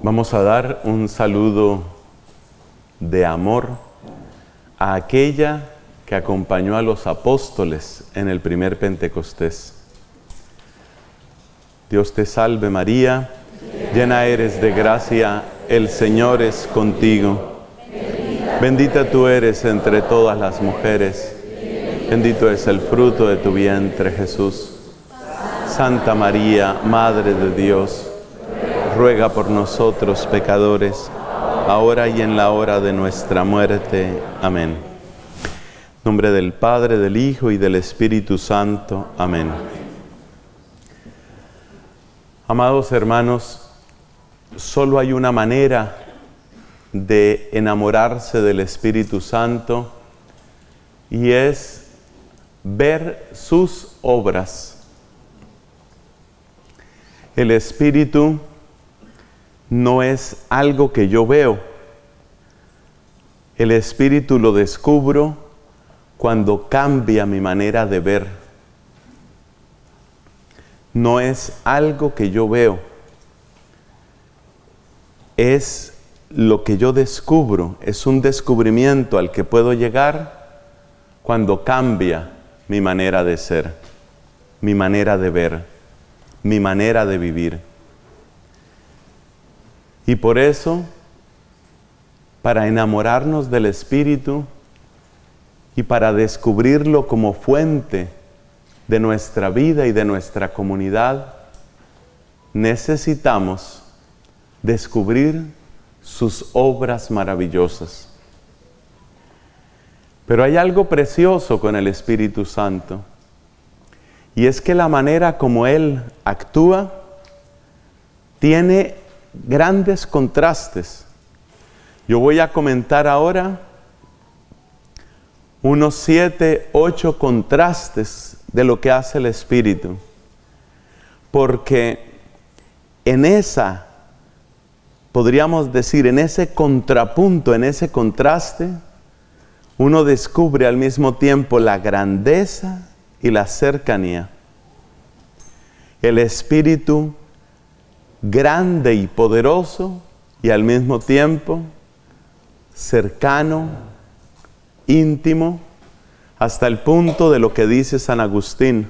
Vamos a dar un saludo de amor a aquella que acompañó a los apóstoles en el primer Pentecostés. Dios te salve María, llena eres de gracia, el Señor es contigo. Bendita tú eres entre todas las mujeres, bendito es el fruto de tu vientre Jesús. Santa María, Madre de Dios, ruega por nosotros pecadores, ahora y en la hora de nuestra muerte. Amén. En nombre del Padre, del Hijo y del Espíritu Santo. Amén. Amados hermanos, solo hay una manera de enamorarse del Espíritu Santo y es ver sus obras. El Espíritu no es algo que yo veo. El Espíritu lo descubro cuando cambia mi manera de ver. No es algo que yo veo. Es lo que yo descubro. Es un descubrimiento al que puedo llegar cuando cambia mi manera de ser, mi manera de ver, mi manera de vivir. Y por eso, para enamorarnos del Espíritu y para descubrirlo como fuente de nuestra vida y de nuestra comunidad, necesitamos descubrir sus obras maravillosas. Pero hay algo precioso con el Espíritu Santo, y es que la manera como Él actúa tiene grandes contrastes. Yo voy a comentar ahora unos 7, 8 contrastes de lo que hace el Espíritu. Porque en esa, podríamos decir, en ese contrapunto, en ese contraste, uno descubre al mismo tiempo la grandeza y la cercanía. El Espíritu grande y poderoso y al mismo tiempo cercano, íntimo, hasta el punto de lo que dice San Agustín: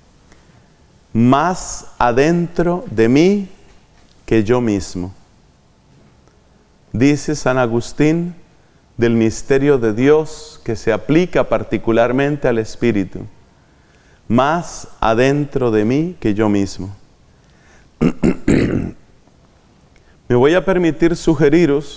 más adentro de mí que yo mismo. Dice San Agustín del misterio de Dios que se aplica particularmente al Espíritu: más adentro de mí que yo mismo. Me voy a permitir sugeriros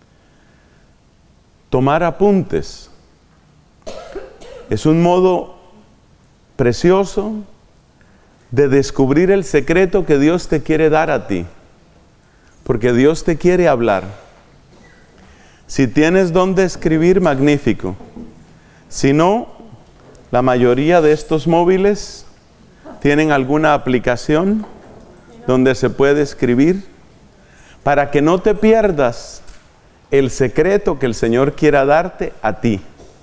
tomar apuntes. Es un modo precioso de descubrir el secreto que Dios te quiere dar a ti, porque Dios te quiere hablar. Si tienes donde escribir, magnífico. Si no, la mayoría de estos móviles tienen alguna aplicación donde se puede escribir, para que no te pierdas el secreto que el Señor quiera darte a ti.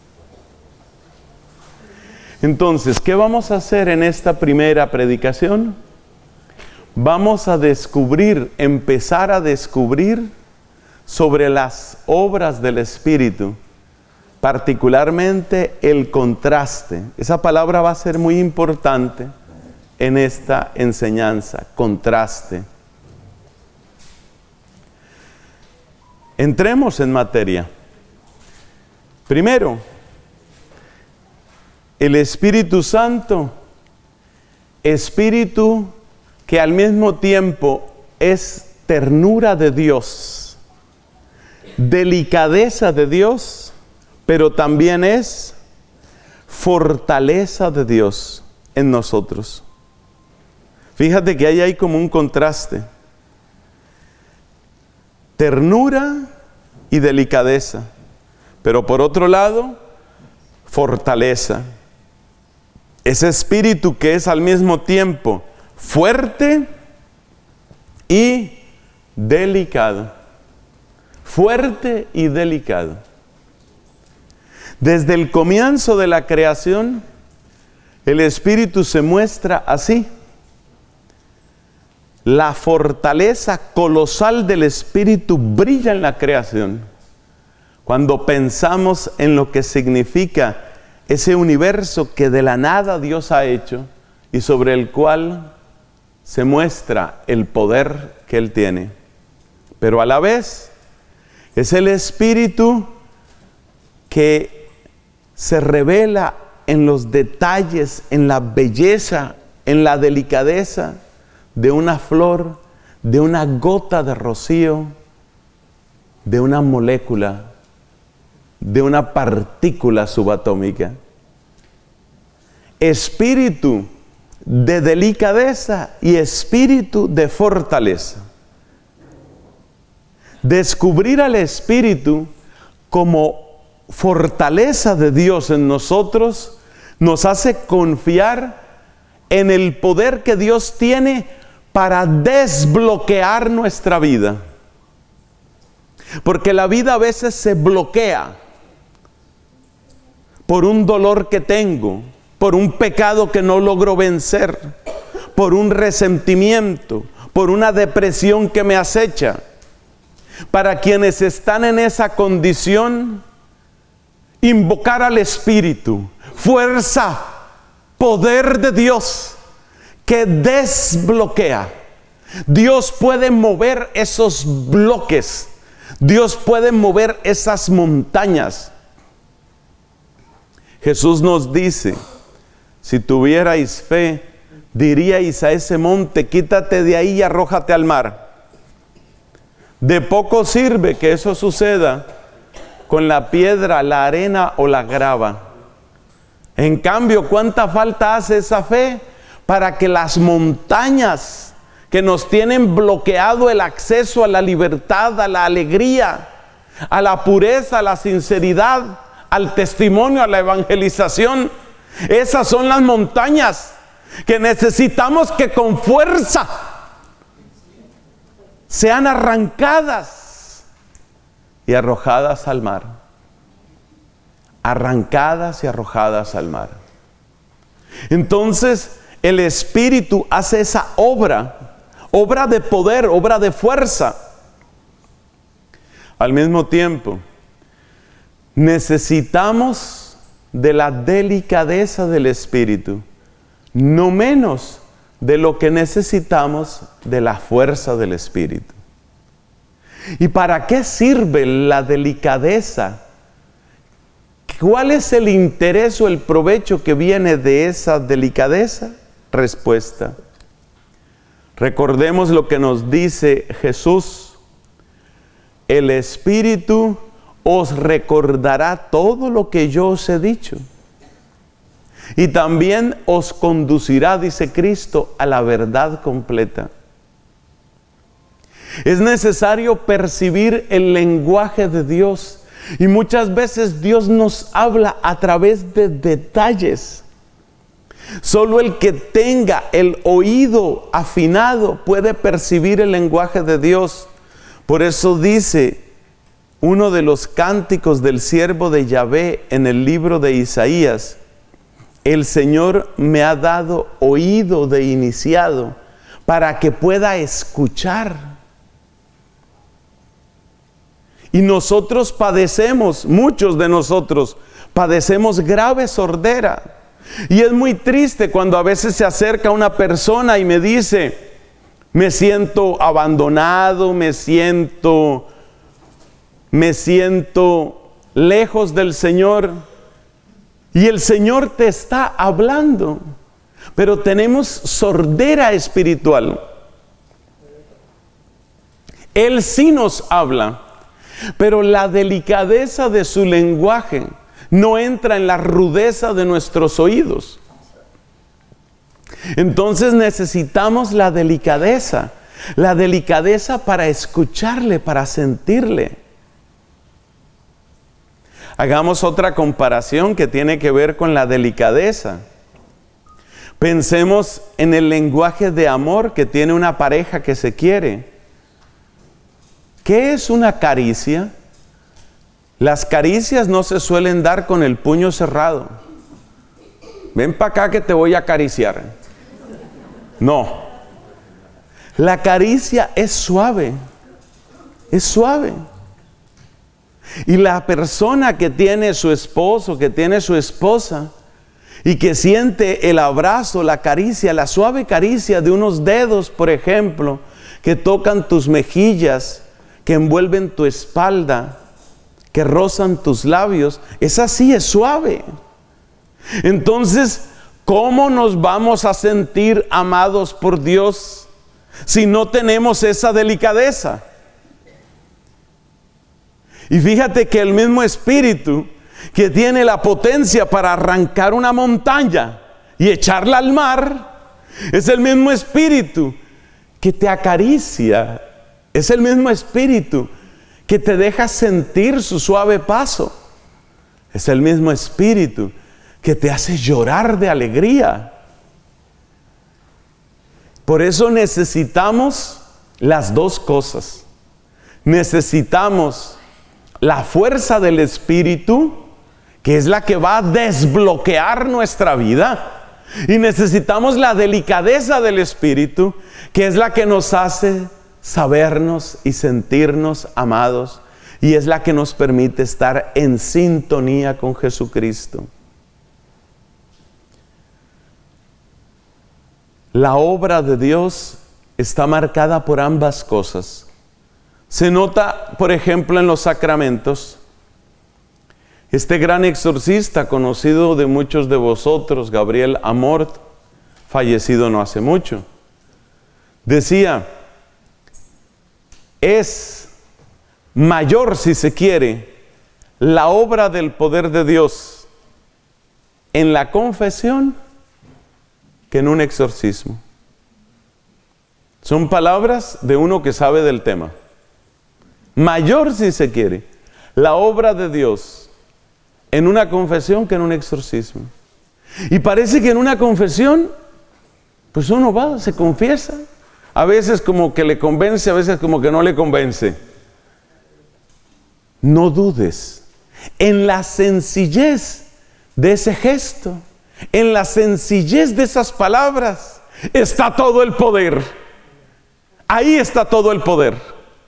Entonces, ¿qué vamos a hacer en esta primera predicación? Vamos a descubrir, empezar a descubrir sobre las obras del Espíritu, particularmente el contraste. Esa palabra va a ser muy importante en esta enseñanza: contraste. Entremos en materia. Primero, el Espíritu Santo, Espíritu que al mismo tiempo es ternura de Dios, delicadeza de Dios, pero también es fortaleza de Dios en nosotros. Fíjate que ahí hay como un contraste. Ternura y delicadeza, pero por otro lado, fortaleza. Ese espíritu que es al mismo tiempo fuerte y delicado. Fuerte y delicado. Desde el comienzo de la creación, el Espíritu se muestra así. la fortaleza colosal del Espíritu brilla en la creación. Cuando pensamos en lo que significa ese universo que de la nada Dios ha hecho y sobre el cual se muestra el poder que Él tiene. Pero a la vez es el Espíritu que se revela en los detalles, en la belleza, en la delicadeza de una flor, de una gota de rocío, de una molécula, de una partícula subatómica. Espíritu de delicadeza y espíritu de fortaleza. Descubrir al Espíritu como fortaleza de Dios en nosotros nos hace confiar en el poder que Dios tiene para desbloquear nuestra vida. Porque la vida a veces se bloquea por un dolor que tengo, por un pecado que no logro vencer, por un resentimiento, por una depresión que me acecha. Para quienes están en esa condición, invocar al Espíritu, fuerza, poder de Dios que desbloquea. Dios puede mover esos bloques. Dios puede mover esas montañas. Jesús nos dice, si tuvierais fe, diríais a ese monte, quítate de ahí y arrójate al mar. De poco sirve que eso suceda con la piedra, la arena o la grava. En cambio, ¿cuánta falta hace esa fe para que las montañas que nos tienen bloqueado el acceso a la libertad, a la alegría, a la pureza, a la sinceridad, al testimonio, a la evangelización? Esas son las montañas que necesitamos que con fuerza sean arrancadas y arrojadas al mar. Arrancadas y arrojadas al mar. Entonces el Espíritu hace esa obra, obra de poder, obra de fuerza. Al mismo tiempo, necesitamos de la delicadeza del Espíritu, no menos de lo que necesitamos de la fuerza del Espíritu. ¿Y para qué sirve la delicadeza? ¿Cuál es el interés o el provecho que viene de esa delicadeza? Respuesta. Recordemos lo que nos dice Jesús. El Espíritu os recordará todo lo que yo os he dicho. Y también os conducirá, dice Cristo, a la verdad completa. Es necesario percibir el lenguaje de Dios. Y muchas veces Dios nos habla a través de detalles. Solo el que tenga el oído afinado puede percibir el lenguaje de Dios. Por eso dice uno de los cánticos del siervo de Yahvé en el libro de Isaías: el Señor me ha dado oído de iniciado para que pueda escuchar. Y nosotros padecemos, muchos de nosotros padecemos grave sordera. Y es muy triste cuando a veces se acerca una persona y me dice: me siento abandonado, me siento lejos del Señor. Y el Señor te está hablando, pero tenemos sordera espiritual. Él sí nos habla, pero la delicadeza de su lenguaje no entra en la rudeza de nuestros oídos. Entonces necesitamos la delicadeza para escucharle, para sentirle. Hagamos otra comparación que tiene que ver con la delicadeza. Pensemos en el lenguaje de amor que tiene una pareja que se quiere. ¿Qué es una caricia? Las caricias no se suelen dar con el puño cerrado. Ven para acá que te voy a acariciar. No. La caricia es suave. Es suave. Y la persona que tiene su esposo, que tiene su esposa, y que siente el abrazo, la caricia, la suave caricia de unos dedos, por ejemplo, que tocan tus mejillas, que envuelven tu espalda, que rozan tus labios, es así, es suave. Entonces, ¿cómo nos vamos a sentir amados por Dios si no tenemos esa delicadeza? Y fíjate que el mismo Espíritu que tiene la potencia para arrancar una montaña y echarla al mar, es el mismo Espíritu que te acaricia, es el mismo Espíritu que te deja sentir su suave paso, es el mismo Espíritu que te hace llorar de alegría. Por eso necesitamos las dos cosas. Necesitamos la fuerza del Espíritu, que es la que va a desbloquear nuestra vida. Y necesitamos la delicadeza del Espíritu, que es la que nos hace sabernos y sentirnos amados. Y es la que nos permite estar en sintonía con Jesucristo. La obra de Dios está marcada por ambas cosas. Se nota, por ejemplo, en los sacramentos. Este gran exorcista, conocido de muchos de vosotros, Gabriel Amort, fallecido no hace mucho, decía, es mayor, si se quiere, la obra del poder de Dios en la confesión que en un exorcismo. Son palabras de uno que sabe del tema. Mayor, si se quiere, la obra de Dios en una confesión que en un exorcismo. Y parece que en una confesión, pues uno va, se confiesa. A veces como que le convence, a veces como que no le convence. No dudes en la sencillez de ese gesto, en la sencillez de esas palabras, está todo el poder. Ahí está todo el poder.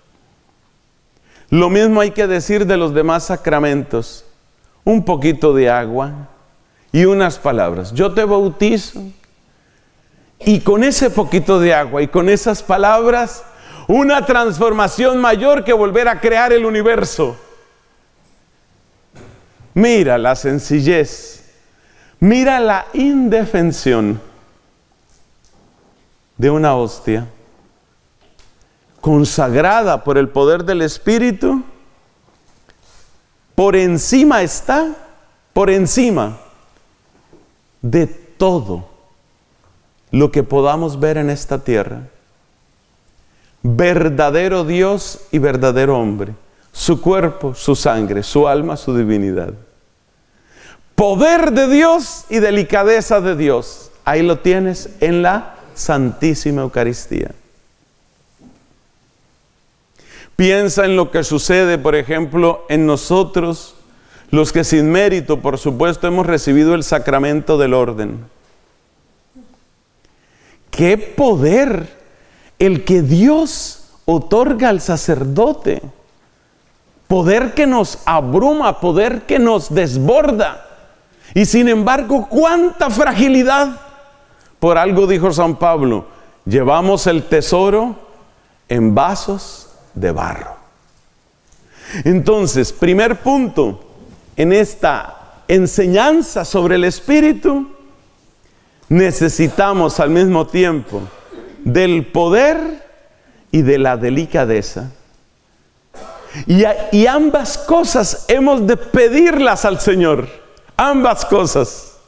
Lo mismo hay que decir de los demás sacramentos. Un poquito de agua y unas palabras. Yo te bautizo. Y con ese poquito de agua y con esas palabras, una transformación mayor que volver a crear el universo. Mira la sencillez. Mira la indefensión de una hostia consagrada por el poder del Espíritu. Por encima está, por encima de todo lo que podamos ver en esta tierra. Verdadero Dios y verdadero hombre. Su cuerpo, su sangre, su alma, su divinidad. Poder de Dios y delicadeza de Dios. Ahí lo tienes en la Santísima Eucaristía. Piensa en lo que sucede, por ejemplo, en nosotros, los que sin mérito, por supuesto, hemos recibido el sacramento del orden. ¡Qué poder el que Dios otorga al sacerdote! Poder que nos abruma, poder que nos desborda. Y sin embargo, ¡cuánta fragilidad! Por algo dijo San Pablo, llevamos el tesoro en vasos de barro. Entonces, primer punto en esta enseñanza sobre el Espíritu, necesitamos al mismo tiempo del poder y de la delicadeza. Y ambas cosas hemos de pedirlas al Señor. Ambas cosas.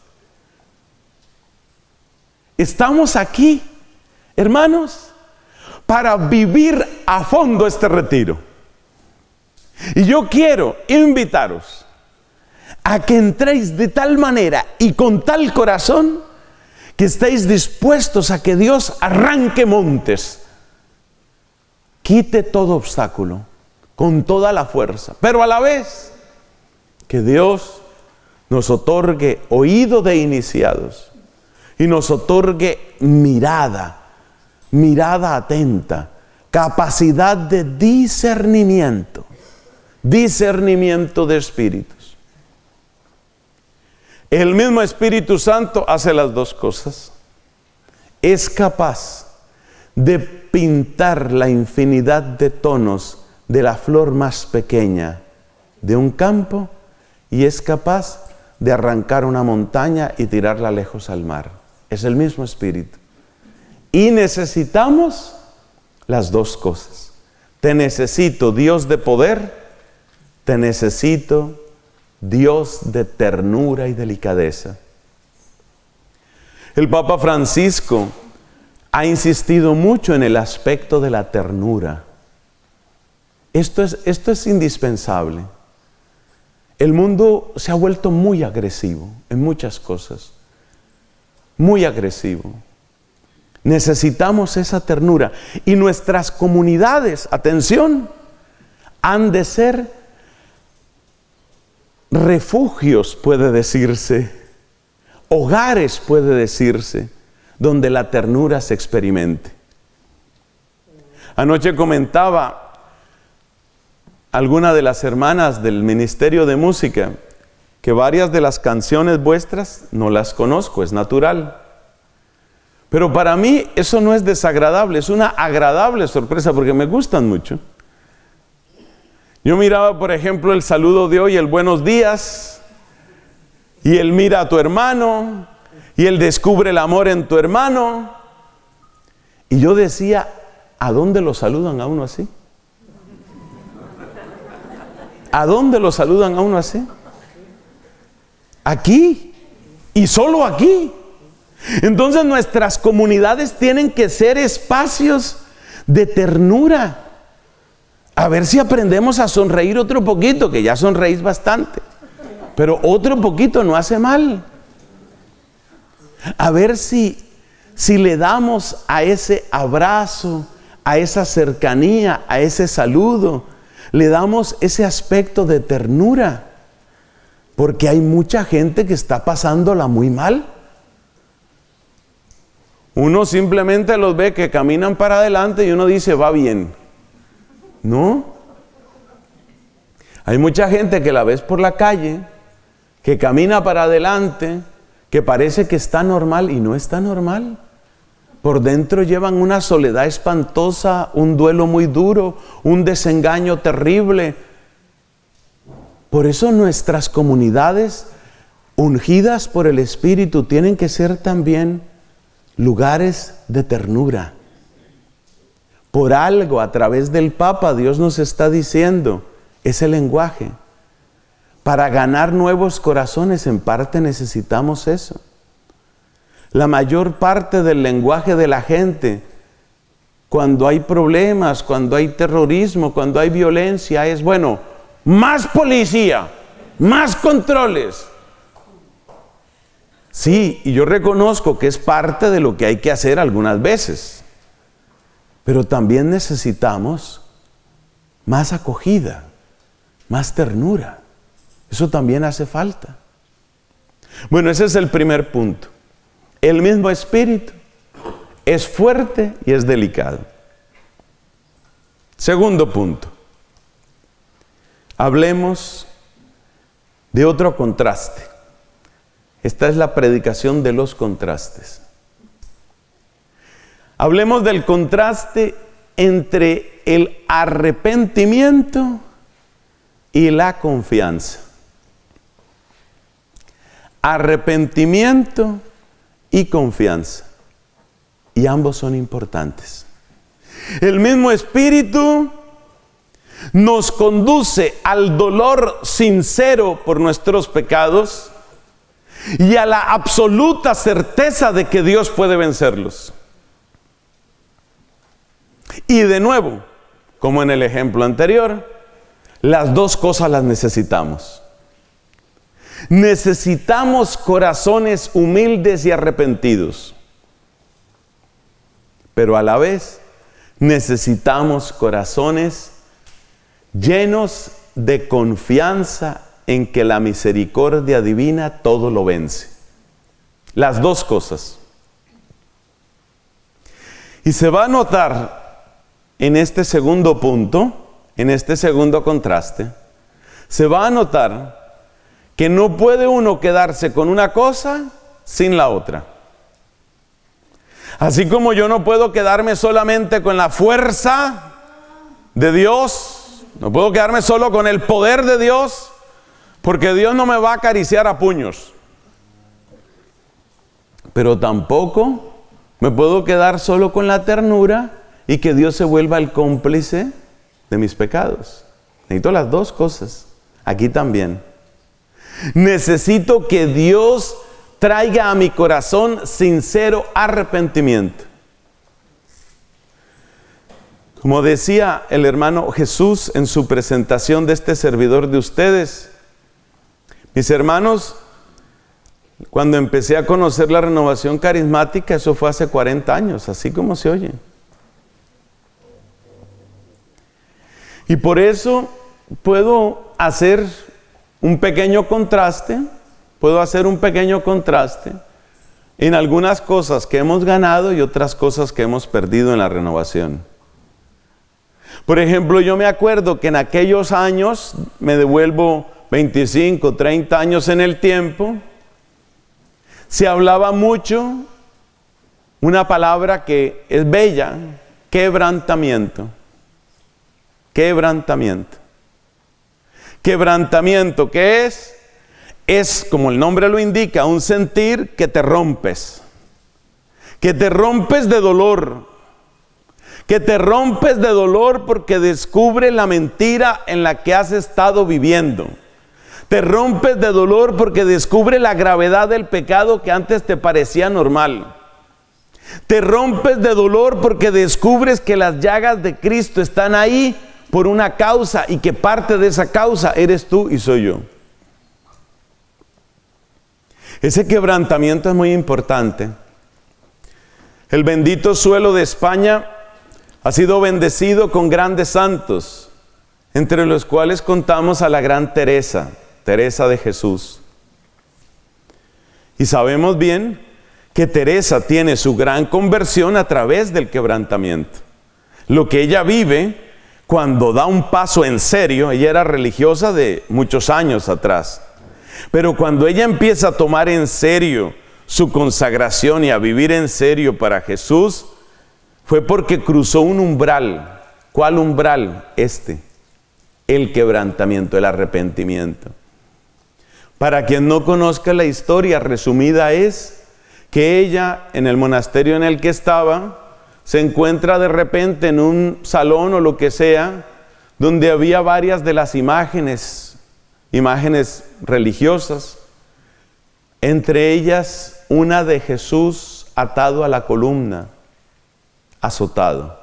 Estamos aquí, hermanos, para vivir a fondo este retiro. Y yo quiero invitaros a que entréis de tal manera y con tal corazón que estéis dispuestos a que Dios arranque montes, quite todo obstáculo con toda la fuerza, pero a la vez que Dios nos otorgue oído de iniciados y nos otorgue mirada mirada atenta, capacidad de discernimiento de espíritus. El mismo Espíritu Santo hace las dos cosas. Es capaz de pintar la infinidad de tonos de la flor más pequeña de un campo y es capaz de arrancar una montaña y tirarla lejos al mar. Es el mismo Espíritu. Y necesitamos las dos cosas. Te necesito, Dios de poder, te necesito, Dios de ternura y delicadeza. El Papa Francisco ha insistido mucho en el aspecto de la ternura. Esto es indispensable. El mundo se ha vuelto muy agresivo en muchas cosas. Muy agresivo. Necesitamos esa ternura. Y nuestras comunidades, atención, han de ser refugios, puede decirse, hogares, puede decirse, donde la ternura se experimente. Anoche comentaba alguna de las hermanas del Ministerio de Música que varias de las canciones vuestras no las conozco, es natural. Pero para mí eso no es desagradable, es una agradable sorpresa porque me gustan mucho. Yo miraba, por ejemplo, el saludo de hoy, el buenos días, y el mira a tu hermano, y el descubre el amor en tu hermano. Y yo decía, ¿a dónde lo saludan a uno así? ¿A dónde lo saludan a uno así? Aquí, y solo aquí. Entonces nuestras comunidades tienen que ser espacios de ternura. A ver si aprendemos a sonreír otro poquito, que ya sonreís bastante. Pero otro poquito no hace mal. A ver si le damos a ese abrazo, a esa cercanía, a ese saludo, le damos ese aspecto de ternura. Porque hay mucha gente que está pasándola muy mal. Uno simplemente los ve que caminan para adelante y uno dice, va bien. No. Hay mucha gente que la ves por la calle, que camina para adelante, que parece que está normal y no está normal. Por dentro llevan una soledad espantosa, un duelo muy duro, un desengaño terrible. Por eso nuestras comunidades ungidas por el Espíritu tienen que ser también lugares de ternura. Por algo, a través del Papa, Dios nos está diciendo ese lenguaje. Para ganar nuevos corazones, en parte necesitamos eso. La mayor parte del lenguaje de la gente, cuando hay problemas, cuando hay terrorismo, cuando hay violencia, es bueno, más policía, más controles. Sí, y yo reconozco que es parte de lo que hay que hacer algunas veces. Pero también necesitamos más acogida, más ternura. Eso también hace falta. Bueno, ese es el primer punto. El mismo Espíritu es fuerte y es delicado. Segundo punto. Hablemos de otro contraste. Esta es la predicación de los contrastes. Hablemos del contraste entre el arrepentimiento y la confianza. Arrepentimiento y confianza. Y ambos son importantes. El mismo Espíritu nos conduce al dolor sincero por nuestros pecados y a la absoluta certeza de que Dios puede vencerlos. Y de nuevo, como en el ejemplo anterior, las dos cosas las necesitamos. Necesitamos corazones humildes y arrepentidos, pero a la vez necesitamos corazones llenos de confianza en que la misericordia divina todo lo vence. Las dos cosas. Y se va a notar en este segundo punto, en este segundo contraste, se va a notar que no puede uno quedarse con una cosa sin la otra. Así como yo no puedo quedarme solamente con la fuerza de Dios, no puedo quedarme solo con el poder de Dios, porque Dios no me va a acariciar a puños. Pero tampoco me puedo quedar solo con la ternura y que Dios se vuelva el cómplice de mis pecados. Necesito las dos cosas. Aquí también. Necesito que Dios traiga a mi corazón sincero arrepentimiento. Como decía el hermano Jesús en su presentación de este servidor de ustedes, mis hermanos, cuando empecé a conocer la renovación carismática, eso fue hace 40 años, así como se oye. Y por eso puedo hacer un pequeño contraste, en algunas cosas que hemos ganado y otras cosas que hemos perdido en la renovación. Por ejemplo, yo me acuerdo que en aquellos años, me devuelvo 25, 30 años en el tiempo, se hablaba mucho una palabra que es bella, quebrantamiento. Quebrantamiento. Quebrantamiento, ¿qué es? Es, como el nombre lo indica, un sentir que te rompes. Que te rompes de dolor. Que te rompes de dolor porque descubres la mentira en la que has estado viviendo. Te rompes de dolor porque descubres la gravedad del pecado que antes te parecía normal. Te rompes de dolor porque descubres que las llagas de Cristo están ahí por una causa y que parte de esa causa eres tú y soy yo. Ese quebrantamiento es muy importante. El bendito suelo de España ha sido bendecido con grandes santos, entre los cuales contamos a la gran Teresa, Teresa de Jesús. Y sabemos bien que Teresa tiene su gran conversión a través del quebrantamiento. Lo que ella vive cuando da un paso en serio, ella era religiosa de muchos años atrás, pero cuando ella empieza a tomar en serio su consagración y a vivir en serio para Jesús, fue porque cruzó un umbral. ¿Cuál umbral? El quebrantamiento, el arrepentimiento. Para quien no conozca la historia, resumida es que ella, en el monasterio en el que estaba, se encuentra de repente en un salón o lo que sea, donde había varias de las imágenes religiosas, entre ellas una de Jesús atado a la columna, azotado.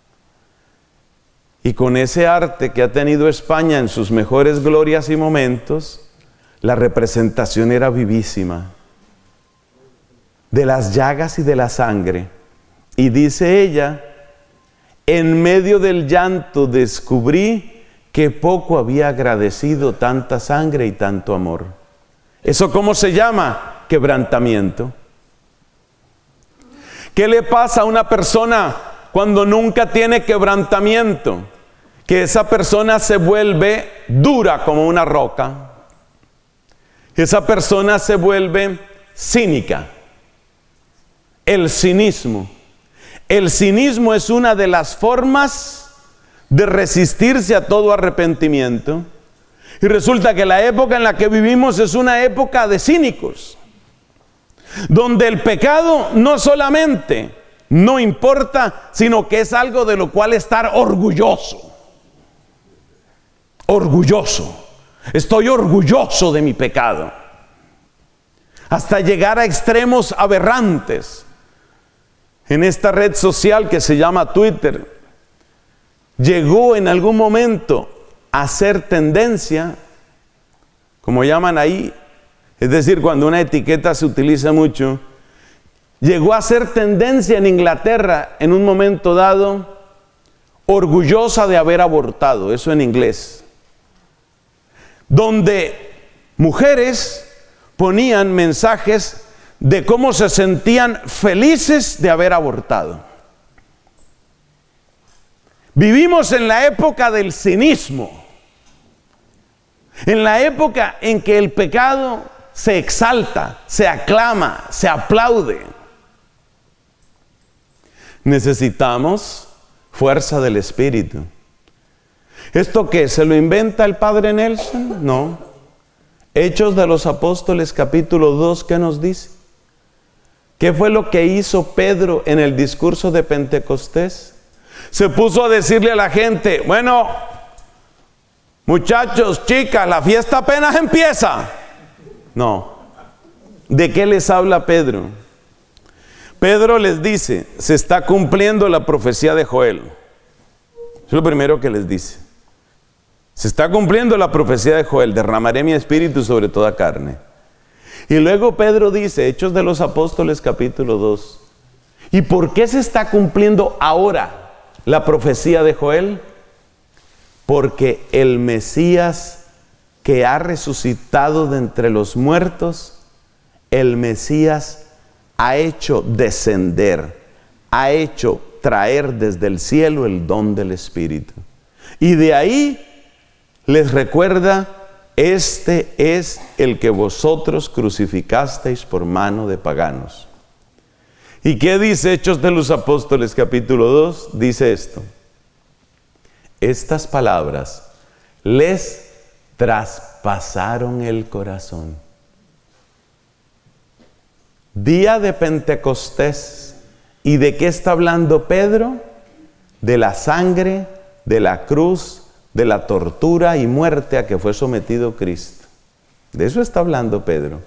Y con ese arte que ha tenido España en sus mejores glorias y momentos, la representación era vivísima, de las llagas y de la sangre. Y dice ella, en medio del llanto descubrí que poco había agradecido tanta sangre y tanto amor. ¿Eso cómo se llama? Quebrantamiento. ¿Qué le pasa a una persona cuando nunca tiene quebrantamiento? Que esa persona se vuelve dura como una roca. Esa persona se vuelve cínica. El cinismo. El cinismo es una de las formas de resistirse a todo arrepentimiento. Y resulta que la época en la que vivimos es una época de cínicos, donde el pecado no solamente no importa, sino que es algo de lo cual estar orgulloso. Orgulloso. Estoy orgulloso de mi pecado. Hasta llegar a extremos aberrantes. En esta red social que se llama Twitter, llegó en algún momento a ser tendencia, como llaman ahí, es decir, cuando una etiqueta se utiliza mucho, llegó a ser tendencia en Inglaterra en un momento dado, orgullosa de haber abortado, eso en inglés, donde mujeres ponían mensajes de cómo se sentían felices de haber abortado. Vivimos en la época del cinismo, en la época en que el pecado se exalta, se aclama, se aplaude. Necesitamos fuerza del Espíritu. ¿Esto qué? ¿Se lo inventa el Padre Nelson? No. Hechos de los Apóstoles capítulo 2, ¿qué nos dice? ¿Qué fue lo que hizo Pedro en el discurso de Pentecostés? Se puso a decirle a la gente, bueno, muchachos, chicas, la fiesta apenas empieza. No. ¿De qué les habla Pedro? Pedro les dice, se está cumpliendo la profecía de Joel. Eso es lo primero que les dice. Se está cumpliendo la profecía de Joel, derramaré mi espíritu sobre toda carne. Y luego Pedro dice, Hechos de los Apóstoles capítulo 2, ¿y por qué se está cumpliendo ahora la profecía de Joel? Porque el Mesías que ha resucitado de entre los muertos, el Mesías ha hecho descender, ha hecho traer desde el cielo el don del Espíritu. Y de ahí les recuerda, este es el que vosotros crucificasteis por mano de paganos. ¿Y qué dice Hechos de los Apóstoles capítulo 2? Dice esto: estas palabras les traspasaron el corazón. Día de Pentecostés. ¿Y de qué está hablando Pedro? De la sangre, de la cruz, de la tortura y muerte a que fue sometido Cristo. De eso está hablando Pedro.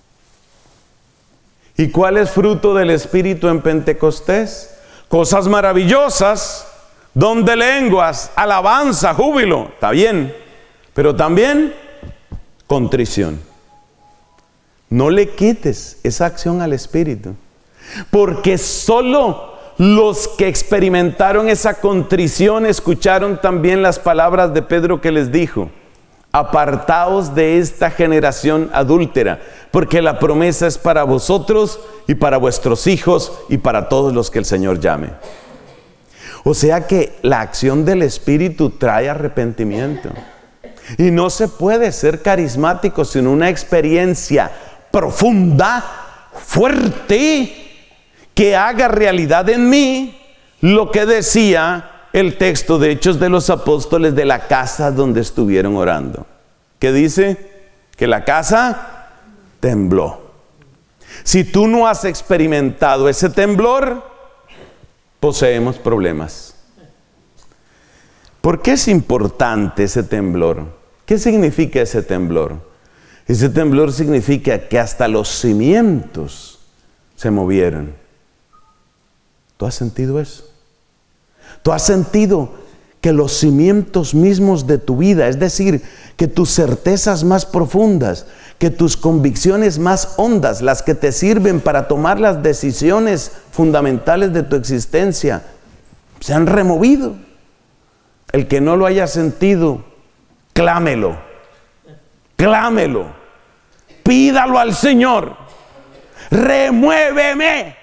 ¿Y cuál es fruto del Espíritu en Pentecostés? Cosas maravillosas, don de lenguas, alabanza, júbilo, está bien, pero también contrición. No le quites esa acción al Espíritu, porque solo los que experimentaron esa contrición escucharon también las palabras de Pedro que les dijo: apartaos de esta generación adúltera, porque la promesa es para vosotros y para vuestros hijos y para todos los que el Señor llame. O sea que la acción del Espíritu trae arrepentimiento. Y no se puede ser carismático sin una experiencia profunda, fuerte, que haga realidad en mí lo que decía el texto de Hechos de los Apóstoles de la casa donde estuvieron orando. ¿Qué dice? Que la casa tembló. Si tú no has experimentado ese temblor, poseemos problemas. ¿Por qué es importante ese temblor? ¿Qué significa ese temblor? Ese temblor significa que hasta los cimientos se movieron. ¿Tú has sentido eso? ¿Tú has sentido que los cimientos mismos de tu vida, es decir, que tus certezas más profundas, que tus convicciones más hondas, las que te sirven para tomar las decisiones fundamentales de tu existencia, se han removido? El que no lo haya sentido, clámelo, clámelo, pídalo al Señor: remuéveme.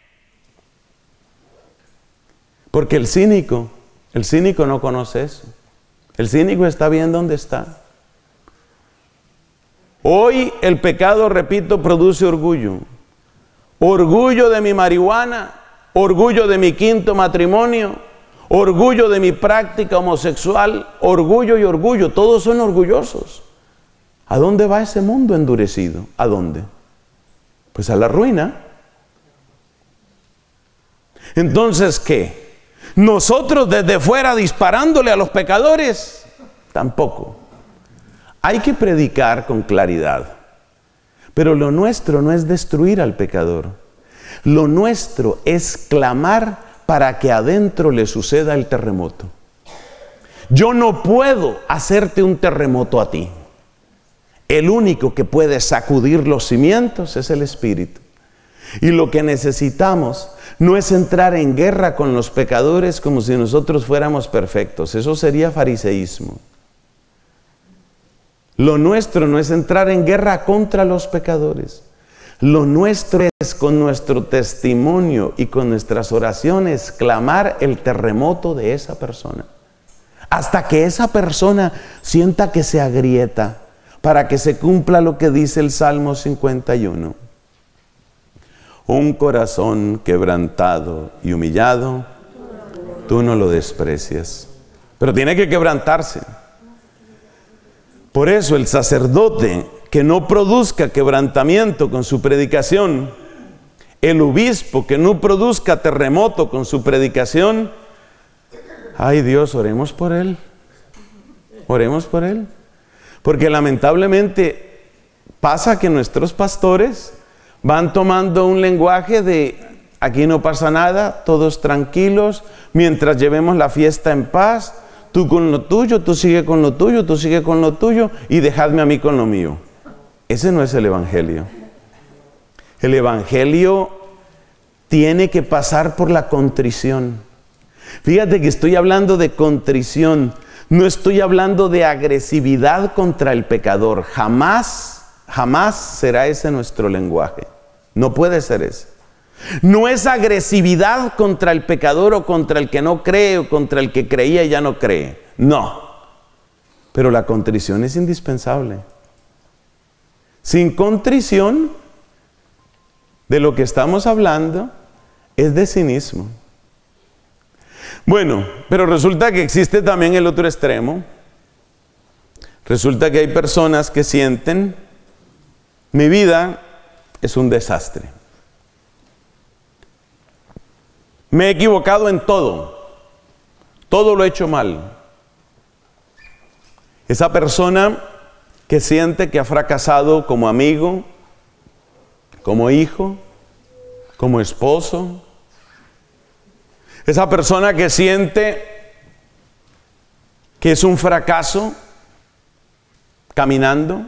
Porque el cínico no conoce eso. El cínico está bien donde está. Hoy el pecado, repito, produce orgullo. Orgullo de mi marihuana, orgullo de mi quinto matrimonio, orgullo de mi práctica homosexual, orgullo y orgullo. Todos son orgullosos. ¿A dónde va ese mundo endurecido? ¿A dónde? Pues a la ruina. Entonces, ¿qué? ¿Nosotros desde fuera disparándole a los pecadores? Tampoco. Hay que predicar con claridad. Pero lo nuestro no es destruir al pecador. Lo nuestro es clamar para que adentro le suceda el terremoto. Yo no puedo hacerte un terremoto a ti. El único que puede sacudir los cimientos es el Espíritu. Y lo que necesitamos no es entrar en guerra con los pecadores como si nosotros fuéramos perfectos. Eso sería fariseísmo. Lo nuestro no es entrar en guerra contra los pecadores. Lo nuestro es con nuestro testimonio y con nuestras oraciones clamar el terremoto de esa persona. Hasta que esa persona sienta que se agrieta, para que se cumpla lo que dice el Salmo 51. Un corazón quebrantado y humillado, tú no lo desprecias. Pero tiene que quebrantarse. Por eso el sacerdote que no produzca quebrantamiento con su predicación, el obispo que no produzca terremoto con su predicación, ay Dios, oremos por él. Oremos por él. Porque lamentablemente pasa que nuestros pastores van tomando un lenguaje de aquí no pasa nada, todos tranquilos, mientras llevemos la fiesta en paz, tú con lo tuyo, tú sigue con lo tuyo, tú sigue con lo tuyo y dejadme a mí con lo mío. Ese no es el Evangelio. El Evangelio tiene que pasar por la contrición. Fíjate que estoy hablando de contrición, no estoy hablando de agresividad contra el pecador. Jamás será ese nuestro lenguaje. No puede ser ese. No es agresividad contra el pecador o contra el que no cree o contra el que creía y ya no cree. No. Pero la contrición es indispensable. Sin contrición, de lo que estamos hablando es de cinismo. Bueno, pero resulta que existe también el otro extremo. Resulta que hay personas que sienten, mi vida es un desastre. Me he equivocado en todo. Todo lo he hecho mal. Esa persona que siente que ha fracasado como amigo, como hijo, como esposo. Esa persona que siente que es un fracaso caminando.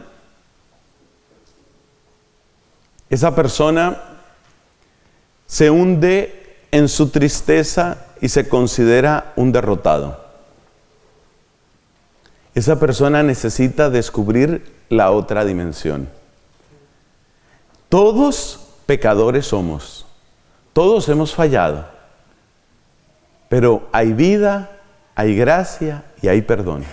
Esa persona se hunde en su tristeza y se considera un derrotado. Esa persona necesita descubrir la otra dimensión. Todos pecadores somos. Todos hemos fallado. Pero hay vida, hay gracia y hay perdón.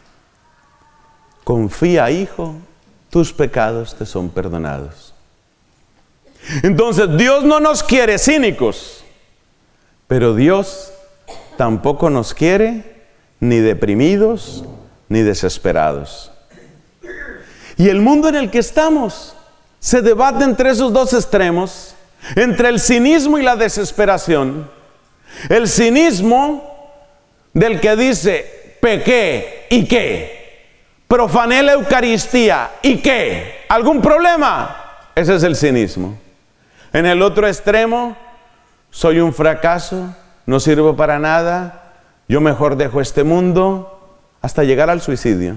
Confía, hijo, tus pecados te son perdonados. Entonces, Dios no nos quiere cínicos, pero Dios tampoco nos quiere ni deprimidos ni desesperados. Y el mundo en el que estamos se debate entre esos dos extremos, entre el cinismo y la desesperación. El cinismo del que dice, pequé, ¿y qué? Profané la Eucaristía, ¿y qué? ¿Algún problema? Ese es el cinismo. En el otro extremo, soy un fracaso, no sirvo para nada, yo mejor dejo este mundo, hasta llegar al suicidio.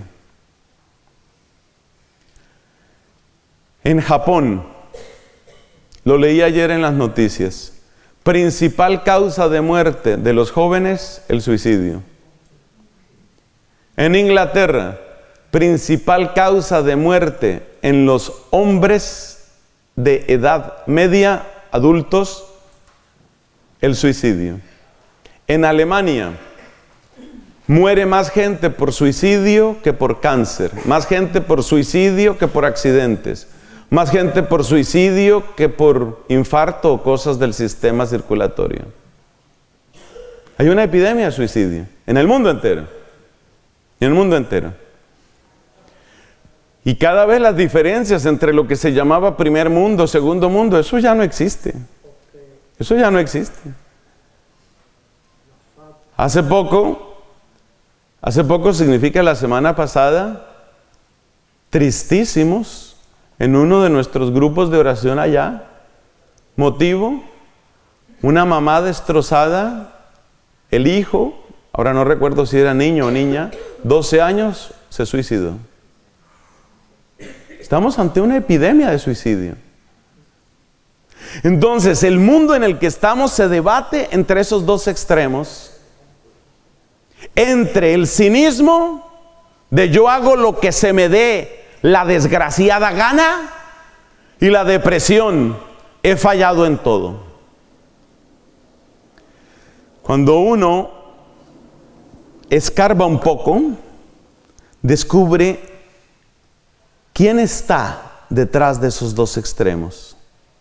En Japón, lo leí ayer en las noticias, principal causa de muerte de los jóvenes, el suicidio. En Inglaterra, principal causa de muerte en los hombres de edad media, adultos, el suicidio. En Alemania, muere más gente por suicidio que por cáncer, más gente por suicidio que por accidentes, más gente por suicidio que por infarto o cosas del sistema circulatorio. Hay una epidemia de suicidio en el mundo entero. En el mundo entero. Y cada vez las diferencias entre lo que se llamaba primer mundo, segundo mundo, eso ya no existe. Eso ya no existe. Hace poco significa la semana pasada, tristísimos, en uno de nuestros grupos de oración allá. Motivo, una mamá destrozada, el hijo, ahora no recuerdo si era niño o niña, 12 años, se suicidó. Estamos ante una epidemia de suicidio. Entonces, el mundo en el que estamos se debate entre esos dos extremos. Entre el cinismo de yo hago lo que se me dé la desgraciada gana y la depresión. He fallado en todo. Cuando uno escarba un poco, descubre quién está detrás de esos dos extremos.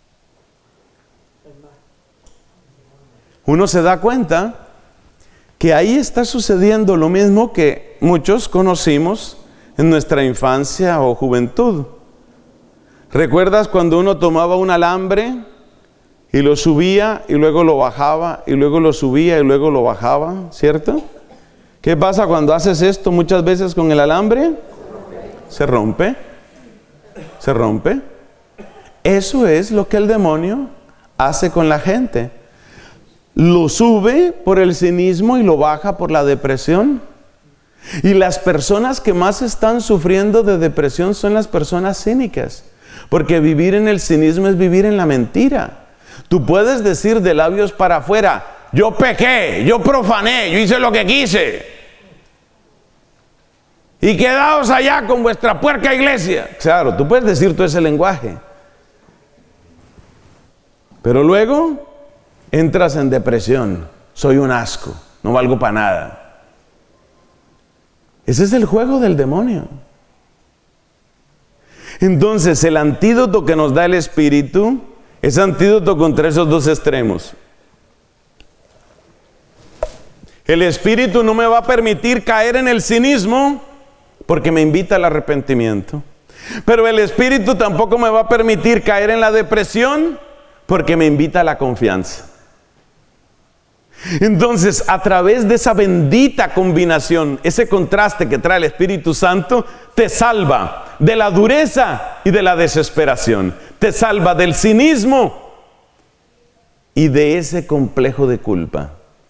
Uno se da cuenta que ahí está sucediendo lo mismo que muchos conocimos en nuestra infancia o juventud. ¿Recuerdas cuando uno tomaba un alambre y lo subía y luego lo bajaba y luego lo subía y luego lo bajaba, ¿cierto? ¿Qué pasa cuando haces esto muchas veces con el alambre? Se rompe. Se rompe. Eso es lo que el demonio hace con la gente. Lo sube por el cinismo y lo baja por la depresión. Y las personas que más están sufriendo de depresión son las personas cínicas. Porque vivir en el cinismo es vivir en la mentira. Tú puedes decir de labios para afuera: yo pequé, yo profané, yo hice lo que quise. Y quedaos allá con vuestra puerca iglesia. Claro, tú puedes decir todo ese lenguaje. Pero luego entras en depresión. Soy un asco, no valgo para nada. Ese es el juego del demonio. Entonces, el antídoto que nos da el Espíritu es antídoto contra esos dos extremos. El Espíritu no me va a permitir caer en el cinismo porque me invita al arrepentimiento. Pero el Espíritu tampoco me va a permitir caer en la depresión porque me invita a la confianza. Entonces, a través de esa bendita combinación, ese contraste que trae el Espíritu Santo, te salva de la dureza y de la desesperación. Te salva del cinismo y de ese complejo de culpa.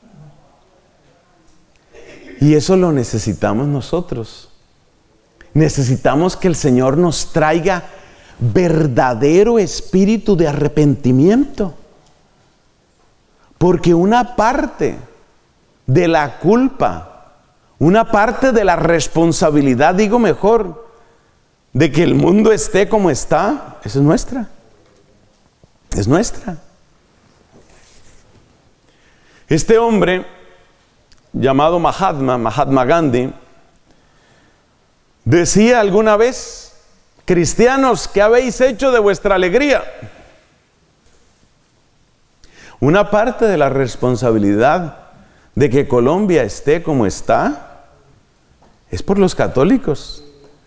Y eso lo necesitamos nosotros. Necesitamos que el Señor nos traiga verdadero espíritu de arrepentimiento. Porque una parte de la culpa, una parte de la responsabilidad, digo mejor, de que el mundo esté como está, esa es nuestra. Es nuestra. Este hombre llamado Mahatma Gandhi, decía alguna vez: cristianos, ¿qué habéis hecho de vuestra alegría? Una parte de la responsabilidad de que Colombia esté como está es por los católicos.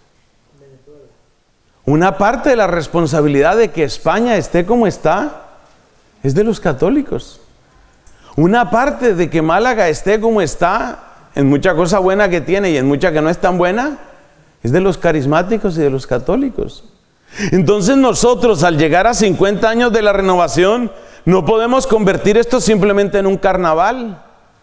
Una parte de la responsabilidad de que España esté como está es de los católicos. Una parte de que Málaga esté como está, en mucha cosa buena que tiene y en mucha que no es tan buena, es de los carismáticos y de los católicos. Entonces nosotros, al llegar a 50 años de la renovación, no podemos convertir esto simplemente en un carnaval.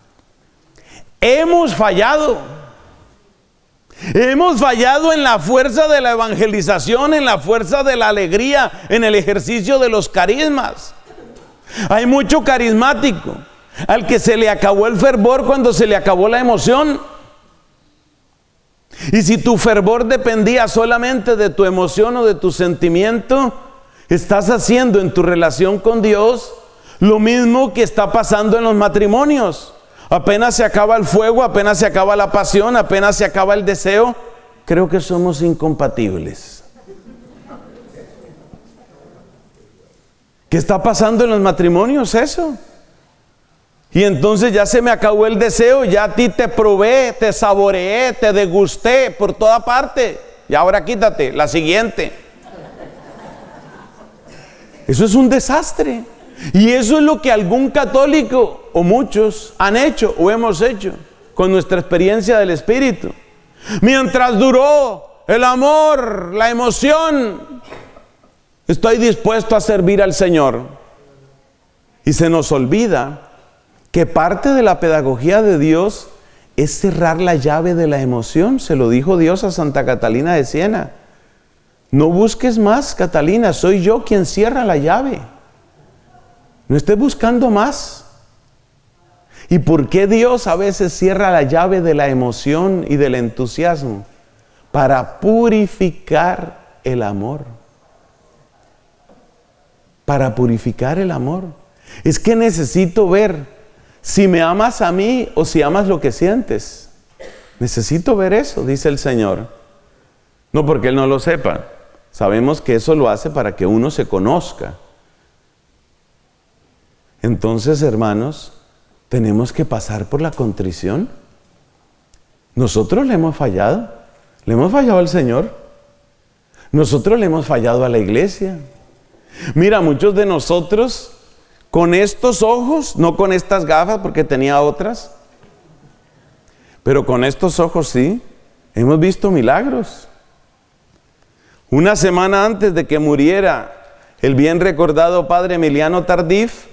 Hemos fallado. Hemos fallado en la fuerza de la evangelización, en la fuerza de la alegría, en el ejercicio de los carismas. Hay mucho carismático al que se le acabó el fervor cuando se le acabó la emoción. Y si tu fervor dependía solamente de tu emoción o de tu sentimiento, estás haciendo en tu relación con Dios lo mismo que está pasando en los matrimonios. Apenas se acaba el fuego, apenas se acaba la pasión, apenas se acaba el deseo, creo que somos incompatibles. ¿Qué está pasando en los matrimonios? Eso. Y entonces ya se me acabó el deseo, ya a ti te probé, te saboreé, te degusté por toda parte. Y ahora quítate, la siguiente. Eso es un desastre. Y eso es lo que algún católico o muchos han hecho o hemos hecho con nuestra experiencia del Espíritu. Mientras duró el amor, la emoción, estoy dispuesto a servir al Señor. Y se nos olvida que parte de la pedagogía de Dios es cerrar la llave de la emoción. Se lo dijo Dios a Santa Catalina de Siena. No busques más, Catalina, soy yo quien cierra la llave. No estés buscando más. ¿Y por qué Dios a veces cierra la llave de la emoción y del entusiasmo? Para purificar el amor. para purificar el amor. Es que necesito ver si me amas a mí o si amas lo que sientes. Necesito ver eso, dice el Señor. No porque Él no lo sepa. Sabemos que eso lo hace para que uno se conozca. Entonces, hermanos, tenemos que pasar por la contrición. Nosotros le hemos fallado. Le hemos fallado al Señor. Nosotros le hemos fallado a la iglesia. Mira, muchos de nosotros con estos ojos, no con estas gafas porque tenía otras, pero con estos ojos sí, hemos visto milagros. Una semana antes de que muriera el bien recordado padre Emiliano Tardif,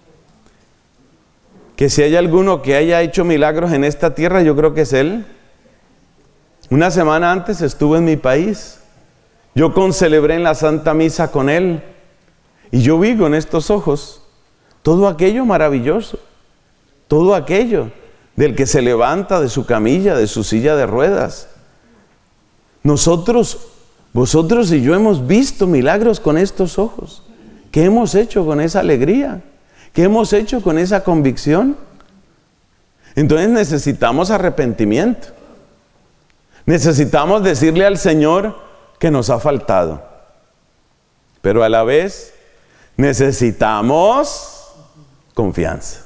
que si hay alguno que haya hecho milagros en esta tierra, yo creo que es él. Una semana antes estuvo en mi país. Yo concelebré en la Santa Misa con él. Y yo vi con estos ojos todo aquello maravilloso. Todo aquello del que se levanta de su camilla, de su silla de ruedas. Nosotros, vosotros y yo hemos visto milagros con estos ojos. ¿Qué hemos hecho con esa alegría? ¿Qué hemos hecho con esa convicción? Entonces necesitamos arrepentimiento. Necesitamos decirle al Señor que nos ha faltado. Pero a la vez necesitamos confianza.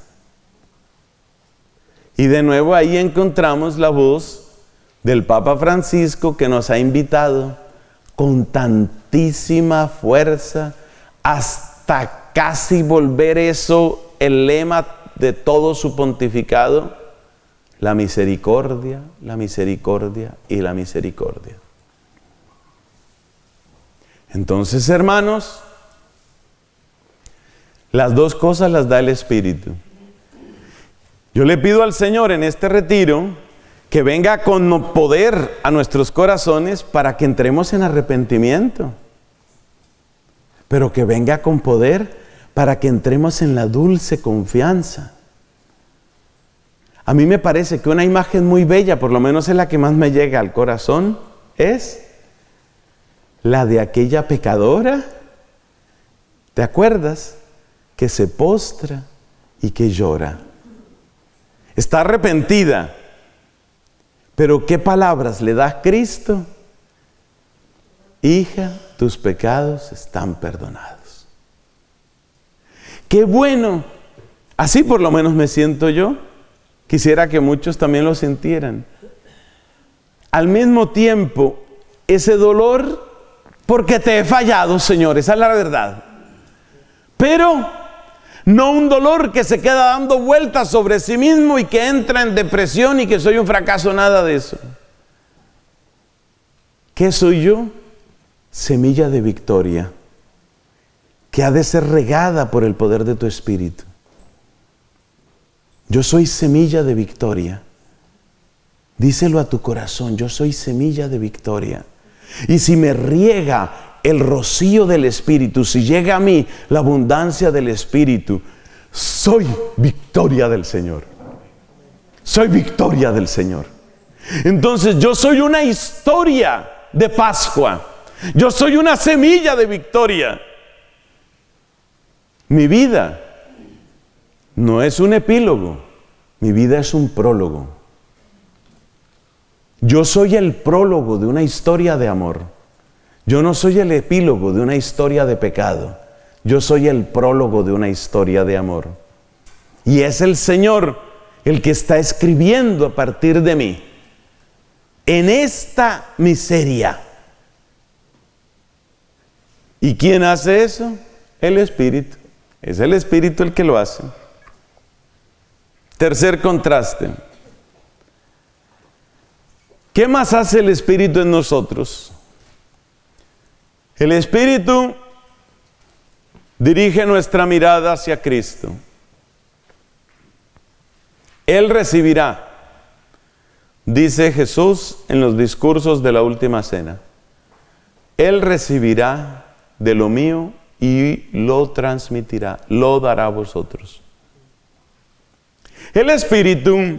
Y de nuevo ahí encontramos la voz del Papa Francisco que nos ha invitado con tantísima fuerza hasta casi volver eso el lema de todo su pontificado: la misericordia y la misericordia. Entonces, hermanos, las dos cosas las da el Espíritu. Yo le pido al Señor en este retiro que venga con poder a nuestros corazones para que entremos en arrepentimiento, pero que venga con poder para que entremos en la dulce confianza. A mí me parece que una imagen muy bella, por lo menos es la que más me llega al corazón, es la de aquella pecadora, ¿te acuerdas? Que se postra y que llora. Está arrepentida, pero ¿qué palabras le da Cristo? Hija, tus pecados están perdonados. ¡Qué bueno! Así por lo menos me siento yo. Quisiera que muchos también lo sintieran. Al mismo tiempo, ese dolor, porque te he fallado, Señor, esa es la verdad. Pero no un dolor que se queda dando vueltas sobre sí mismo y que entra en depresión y que soy un fracaso, nada de eso. ¿Qué soy yo? Semilla de victoria, que ha de ser regada por el poder de tu Espíritu. Yo soy semilla de victoria. Díselo a tu corazón, yo soy semilla de victoria. Y si me riega el rocío del Espíritu, si llega a mí la abundancia del Espíritu, soy victoria del Señor. Soy victoria del Señor. Entonces yo soy una historia de Pascua. Yo soy una semilla de victoria. Mi vida no es un epílogo, mi vida es un prólogo. Yo soy el prólogo de una historia de amor. Yo no soy el epílogo de una historia de pecado. Yo soy el prólogo de una historia de amor. Y es el Señor el que está escribiendo a partir de mí en esta miseria. ¿Y quién hace eso? El Espíritu. Es el Espíritu el que lo hace. Tercer contraste. ¿Qué más hace el Espíritu en nosotros? El Espíritu dirige nuestra mirada hacia Cristo. Él recibirá, dice Jesús en los discursos de la última cena, Él recibirá de lo mío y lo transmitirá, lo dará a vosotros. El Espíritu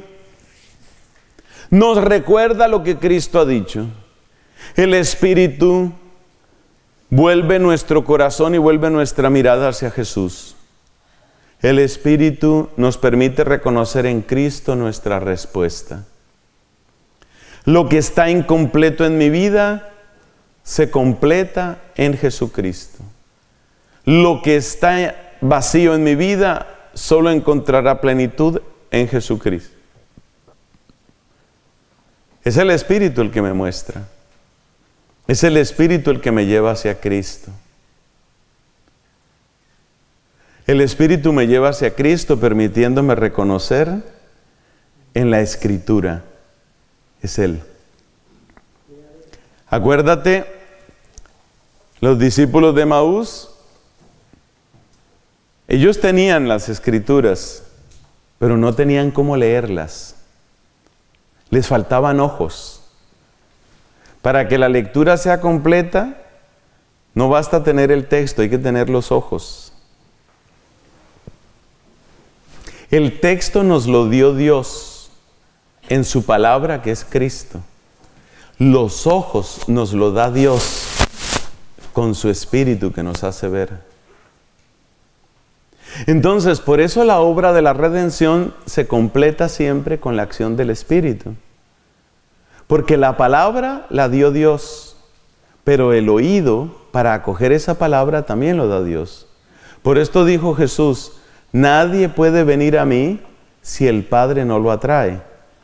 nos recuerda lo que Cristo ha dicho. El Espíritu vuelve nuestro corazón y vuelve nuestra mirada hacia Jesús. El Espíritu nos permite reconocer en Cristo nuestra respuesta. Lo que está incompleto en mi vida se completa en Jesucristo. Lo que está vacío en mi vida solo encontrará plenitud en Jesucristo. Es el Espíritu el que me muestra. Es el Espíritu el que me lleva hacia Cristo. El Espíritu me lleva hacia Cristo permitiéndome reconocer en la Escritura. Es Él. Acuérdate, los discípulos de Emaús, ellos tenían las Escrituras, pero no tenían cómo leerlas. Les faltaban ojos. Para que la lectura sea completa, no basta tener el texto, hay que tener los ojos. El texto nos lo dio Dios en su palabra, que es Cristo. Los ojos nos lo da Dios con su Espíritu que nos hace ver. Entonces, por eso la obra de la redención se completa siempre con la acción del Espíritu. Porque la palabra la dio Dios, pero el oído para acoger esa palabra también lo da Dios. Por esto dijo Jesús: nadie puede venir a mí si el Padre no lo atrae.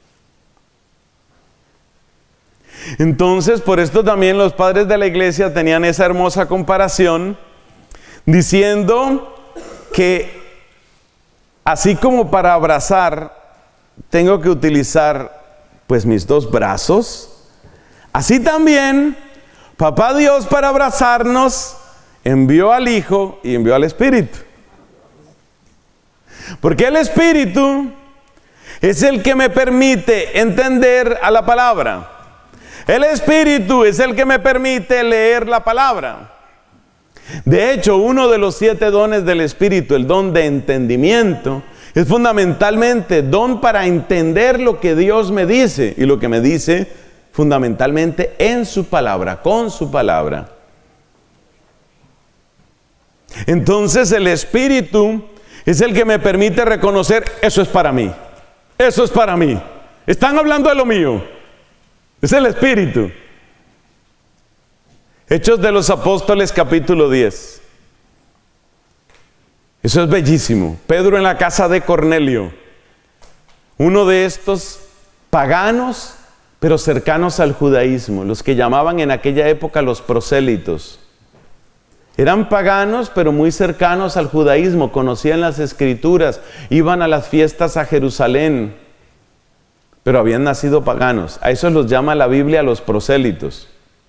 Entonces, por esto también los padres de la iglesia tenían esa hermosa comparación, diciendo que así como para abrazar tengo que utilizar pues mis dos brazos, así también Papá Dios para abrazarnos envió al Hijo y envió al Espíritu. Porque el Espíritu es el que me permite entender a la palabra. El Espíritu es el que me permite leer la palabra. De hecho, uno de los 7 dones del Espíritu, el don de entendimiento, es fundamentalmente don para entender lo que Dios me dice, y lo que me dice fundamentalmente en su palabra, con su palabra. Entonces el Espíritu es el que me permite reconocer: eso es para mí, eso es para mí. Están hablando de lo mío. Es el Espíritu. Hechos de los Apóstoles, capítulo 10. Eso es bellísimo. Pedro en la casa de Cornelio, uno de estos paganos, pero cercanos al judaísmo, los que llamaban en aquella época los prosélitos. Eran paganos, pero muy cercanos al judaísmo, conocían las Escrituras, iban a las fiestas a Jerusalén, pero habían nacido paganos. A eso los llama la Biblia los prosélitos.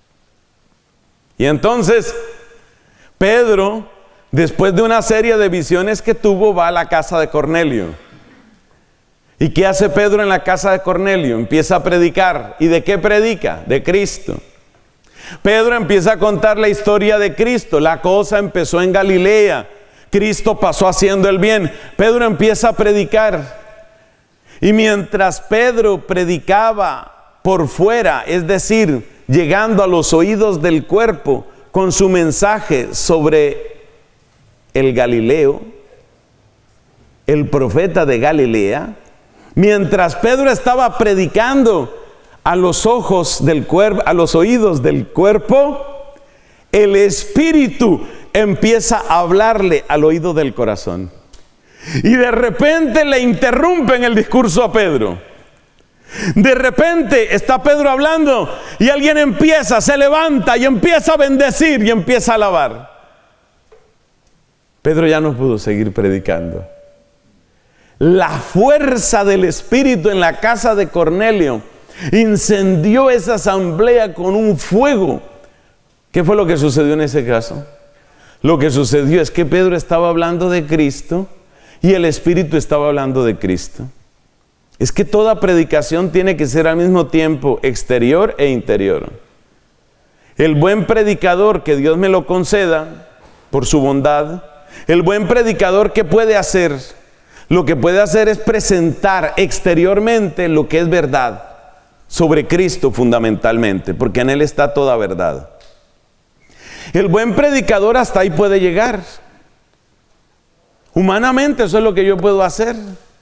Y entonces, Pedro, después de una serie de visiones que tuvo, va a la casa de Cornelio. ¿Y qué hace Pedro en la casa de Cornelio? Empieza a predicar. ¿Y de qué predica? De Cristo. Pedro empieza a contar la historia de Cristo. La cosa empezó en Galilea. Cristo pasó haciendo el bien. Pedro empieza a predicar. Y mientras Pedro predicaba por fuera, es decir, llegando a los oídos del cuerpo con su mensaje sobre el Galileo, el profeta de Galilea, mientras Pedro estaba predicando a los ojos del cuerpo, a los oídos del cuerpo, el Espíritu empieza a hablarle al oído del corazón. Y de repente le interrumpen el discurso a Pedro. De repente está Pedro hablando y alguien empieza, se levanta y empieza a bendecir y empieza a alabar. Pedro ya no pudo seguir predicando. La fuerza del Espíritu en la casa de Cornelio incendió esa asamblea con un fuego. ¿Qué fue lo que sucedió en ese caso? Lo que sucedió es que Pedro estaba hablando de Cristo y el Espíritu estaba hablando de Cristo. Es que toda predicación tiene que ser al mismo tiempo exterior e interior. El buen predicador, que Dios me lo conceda por su bondad, el buen predicador, ¿qué puede hacer? Lo que puede hacer es presentar exteriormente lo que es verdad sobre Cristo fundamentalmente, porque en Él está toda verdad. El buen predicador hasta ahí puede llegar. Humanamente eso es lo que yo puedo hacer.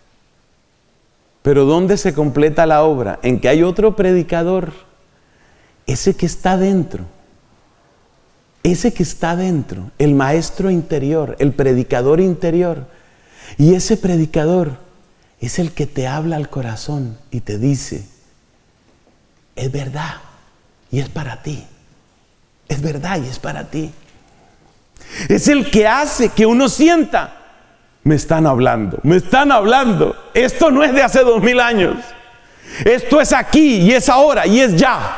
Pero ¿dónde se completa la obra? En que hay otro predicador, ese que está dentro. Ese que está dentro, el maestro interior, el predicador interior. Y ese predicador es el que te habla al corazón y te dice, es verdad y es para ti. Es verdad y es para ti. Es el que hace que uno sienta, me están hablando, me están hablando. Esto no es de hace 2000 años. Esto es aquí y es ahora y es ya.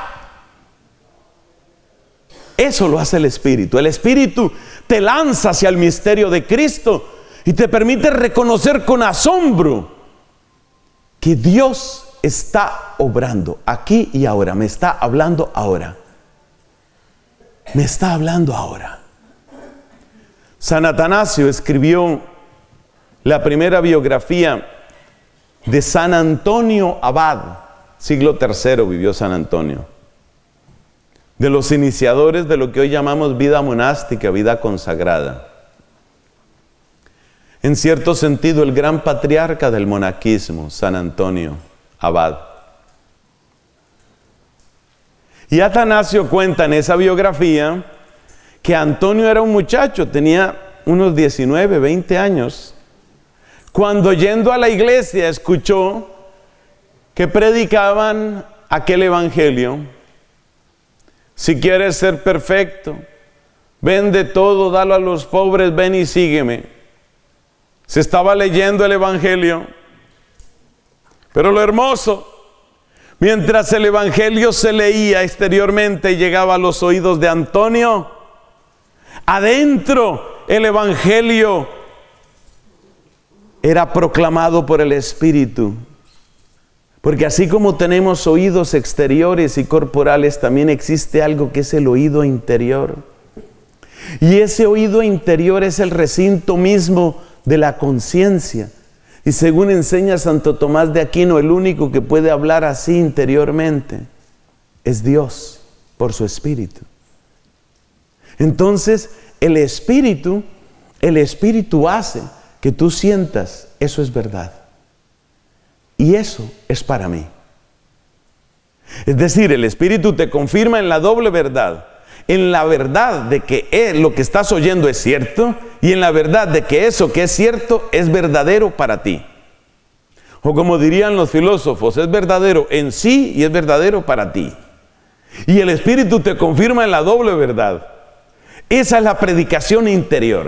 Eso lo hace el Espíritu. El Espíritu te lanza hacia el misterio de Cristo y te permite reconocer con asombro que Dios está obrando aquí y ahora. Me está hablando ahora. Me está hablando ahora. San Atanasio escribió la primera biografía de San Antonio Abad. Siglo III vivió San Antonio. De los iniciadores de lo que hoy llamamos vida monástica, vida consagrada. En cierto sentido, el gran patriarca del monaquismo, San Antonio Abad. Y Atanasio cuenta en esa biografía que Antonio era un muchacho, tenía unos 19, 20 años, cuando yendo a la iglesia escuchó que predicaban aquel evangelio. Si quieres ser perfecto, vende todo, dalo a los pobres, ven y sígueme. Se estaba leyendo el evangelio, pero lo hermoso, mientras el evangelio se leía exteriormente y llegaba a los oídos de Antonio, adentro el evangelio era proclamado por el Espíritu. Porque así como tenemos oídos exteriores y corporales, también existe algo que es el oído interior. Y ese oído interior es el recinto mismo de la conciencia. Y según enseña Santo Tomás de Aquino, el único que puede hablar así interiormente es Dios, por su Espíritu. Entonces, el Espíritu hace que tú sientas, eso es verdad. Y eso es para mí. Es decir, el Espíritu te confirma en la doble verdad. En la verdad de que lo que estás oyendo es cierto y en la verdad de que eso que es cierto es verdadero para ti. O como dirían los filósofos, es verdadero en sí y es verdadero para ti. Y el Espíritu te confirma en la doble verdad. Esa es la predicación interior.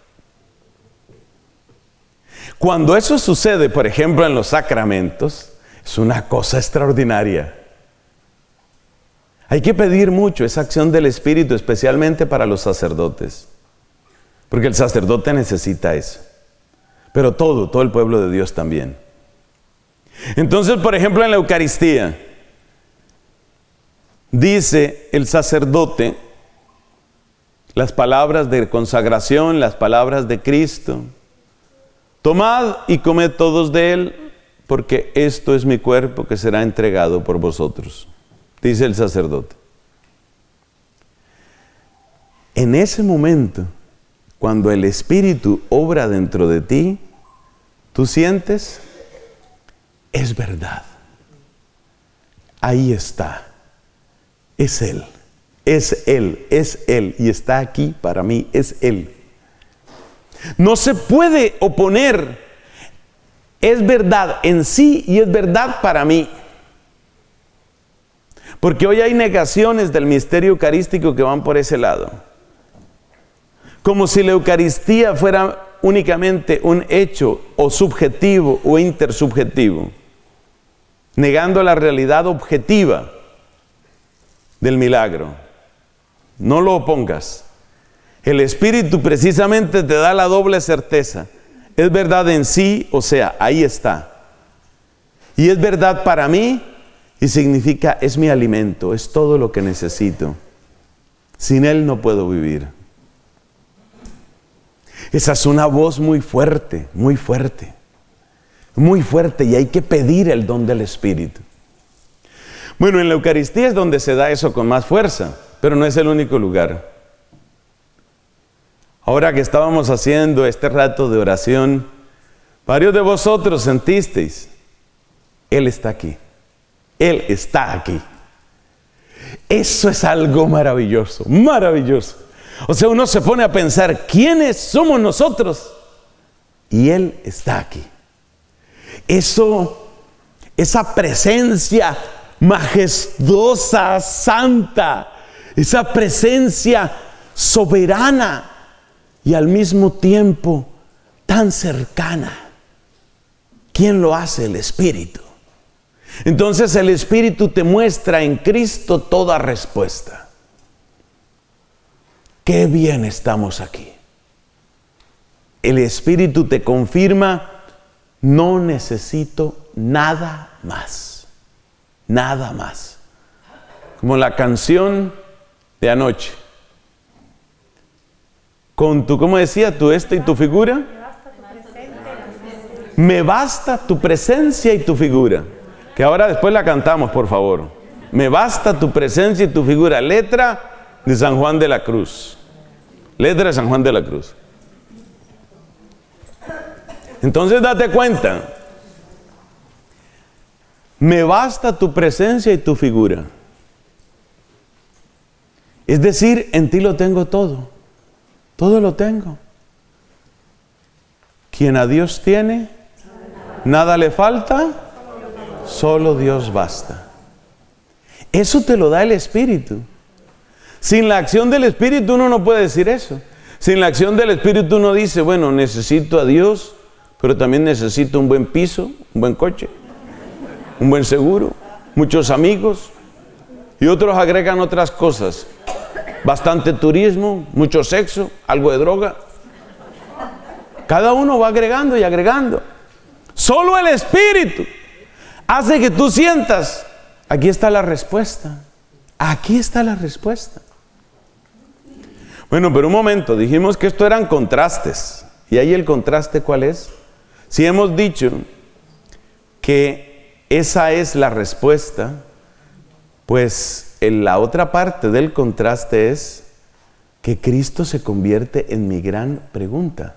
Cuando eso sucede, por ejemplo, en los sacramentos, es una cosa extraordinaria. Hay que pedir mucho esa acción del Espíritu, especialmente para los sacerdotes. Porque el sacerdote necesita eso. Pero todo el pueblo de Dios también. Entonces, por ejemplo, en la Eucaristía, dice el sacerdote las palabras de consagración, las palabras de Cristo. Tomad y comed todos de él, porque esto es mi cuerpo que será entregado por vosotros, dice el sacerdote. En ese momento, cuando el Espíritu obra dentro de ti, tú sientes, es verdad. Ahí está. Es Él. Es Él. Es Él. Y está aquí para mí. Es Él. No se puede oponer. Es verdad en sí y es verdad para mí. Porque hoy hay negaciones del misterio eucarístico que van por ese lado. Como si la Eucaristía fuera únicamente un hecho o subjetivo o intersubjetivo, negando la realidad objetiva del milagro. No lo opongas. El Espíritu precisamente te da la doble certeza. Es verdad en sí, o sea, ahí está. Y es verdad para mí, y significa es mi alimento, es todo lo que necesito. Sin Él no puedo vivir. Esa es una voz muy fuerte, muy fuerte. Muy fuerte, y hay que pedir el don del Espíritu. Bueno, en la Eucaristía es donde se da eso con más fuerza, pero no es el único lugar. Ahora que estábamos haciendo este rato de oración, varios de vosotros sentisteis, Él está aquí. Él está aquí. Eso es algo maravilloso, maravilloso. O sea, uno se pone a pensar, ¿quiénes somos nosotros? Y Él está aquí. Esa presencia majestuosa, santa, esa presencia soberana y al mismo tiempo tan cercana. ¿Quién lo hace? El Espíritu. Entonces el Espíritu te muestra en Cristo toda respuesta. Qué bien estamos aquí. El Espíritu te confirma, no necesito nada más. Nada más. Como la canción de anoche. Con tu, ¿cómo decía? Tu y tu figura. Me basta tu presencia y tu figura. Que ahora después la cantamos, por favor. Me basta tu presencia y tu figura. Letra de San Juan de la Cruz. Letra de San Juan de la Cruz. Entonces date cuenta. Me basta tu presencia y tu figura. Es decir, en ti lo tengo todo. Todo lo tengo. Quien a Dios tiene, nada le falta, solo Dios basta. Eso te lo da el Espíritu. Sin la acción del Espíritu uno no puede decir eso. Sin la acción del Espíritu uno dice, bueno, necesito a Dios, pero también necesito un buen piso, un buen coche, un buen seguro, muchos amigos. Y otros agregan otras cosas. Bastante turismo, mucho sexo, algo de droga. Cada uno va agregando y agregando. Solo el Espíritu hace que tú sientas, aquí está la respuesta. Aquí está la respuesta. Bueno, pero un momento, dijimos que esto eran contrastes. ¿Y ahí el contraste cuál es? Si hemos dicho que esa es la respuesta, pues en la otra parte del contraste es que Cristo se convierte en mi gran pregunta.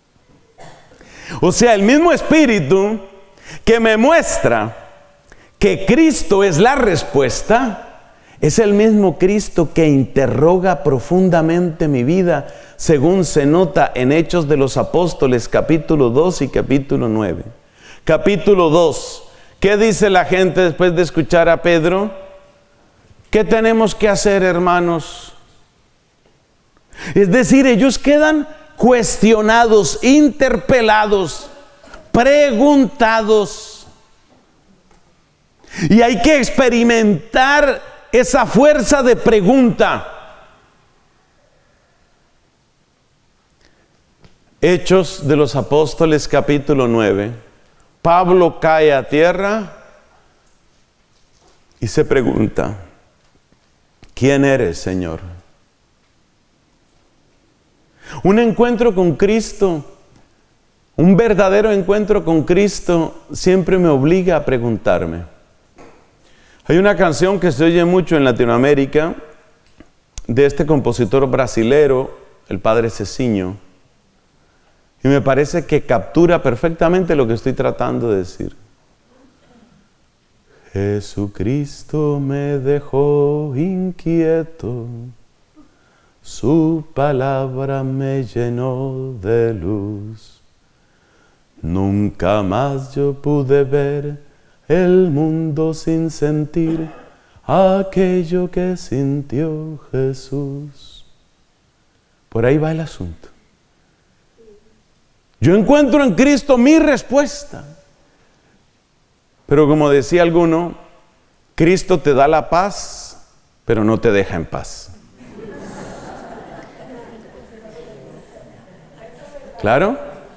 O sea, el mismo Espíritu que me muestra que Cristo es la respuesta, es el mismo Cristo que interroga profundamente mi vida, según se nota en Hechos de los Apóstoles, capítulo 2 y capítulo 9. Capítulo 2. ¿Qué dice la gente después de escuchar a Pedro? ¿Qué tenemos que hacer, hermanos? Es decir, ellos quedan cuestionados, interpelados, preguntados. Y hay que experimentar esa fuerza de pregunta. Hechos de los Apóstoles, capítulo 9. Pablo cae a tierra y se pregunta, ¿quién eres, Señor? Un encuentro con Cristo, un verdadero encuentro con Cristo, siempre me obliga a preguntarme. Hay una canción que se oye mucho en Latinoamérica, de este compositor brasilero, el padre Cecinho, y me parece que captura perfectamente lo que estoy tratando de decir. Jesucristo me dejó inquieto, su palabra me llenó de luz. Nunca más yo pude ver el mundo sin sentir aquello que sintió Jesús. Por ahí va el asunto. Yo encuentro en Cristo mi respuesta. Pero como decía alguno, Cristo te da la paz, pero no te deja en paz. ¿Claro?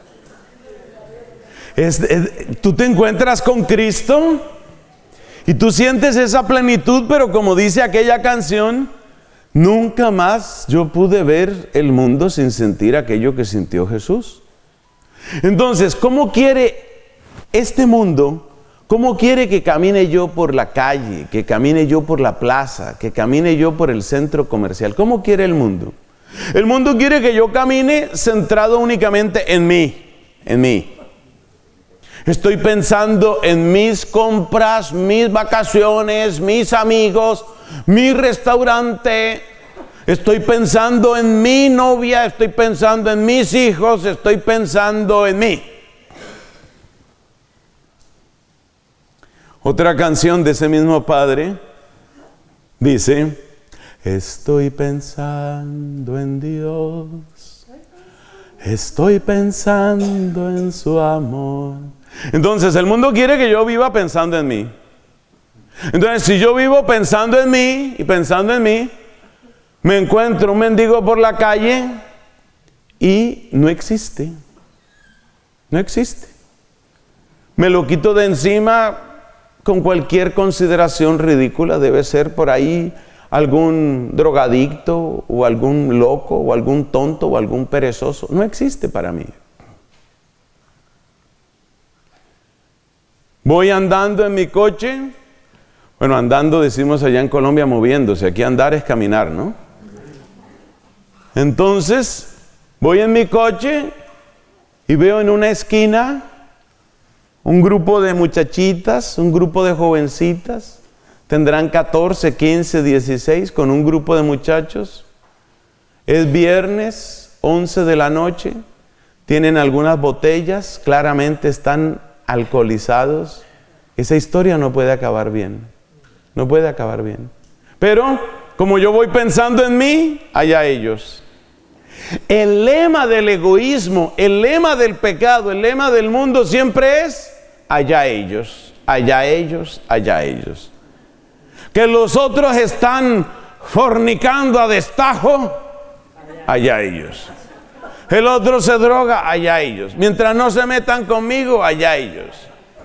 Tú te encuentras con Cristo y tú sientes esa plenitud, pero como dice aquella canción, nunca más yo pude ver el mundo sin sentir aquello que sintió Jesús. Entonces, ¿cómo quiere este mundo? ¿Cómo quiere que camine yo por la calle, que camine yo por la plaza, que camine yo por el centro comercial? ¿Cómo quiere el mundo? El mundo quiere que yo camine centrado únicamente en mí. Estoy pensando en mis compras, mis vacaciones, mis amigos, mi restaurante. Estoy pensando en mi novia, estoy pensando en mis hijos, estoy pensando en mí. Otra canción de ese mismo padre dice: estoy pensando en Dios, estoy pensando en su amor. Entonces el mundo quiere que yo viva pensando en mí. Entonces si yo vivo pensando en mí y pensando en mí, me encuentro un mendigo por la calle y no existe. No existe. Me lo quito de encima con cualquier consideración ridícula. Debe ser por ahí algún drogadicto o algún loco o algún tonto o algún perezoso. No existe para mí. Voy andando en mi coche. Bueno, andando decimos allá en Colombia moviéndose. Aquí andar es caminar, ¿no? Entonces, voy en mi coche y veo en una esquina un grupo de muchachitas, un grupo de jovencitas. Tendrán 14, 15, 16 con un grupo de muchachos. Es viernes, 11 de la noche. Tienen algunas botellas, claramente están alcoholizados. Esa historia no puede acabar bien. No puede acabar bien. Pero, como yo voy pensando en mí, allá ellos. El lema del egoísmo, el lema del pecado, el lema del mundo siempre es: allá ellos, allá ellos, allá ellos. Que los otros están fornicando a destajo, allá ellos. El otro se droga, allá ellos. Mientras no se metan conmigo, allá ellos.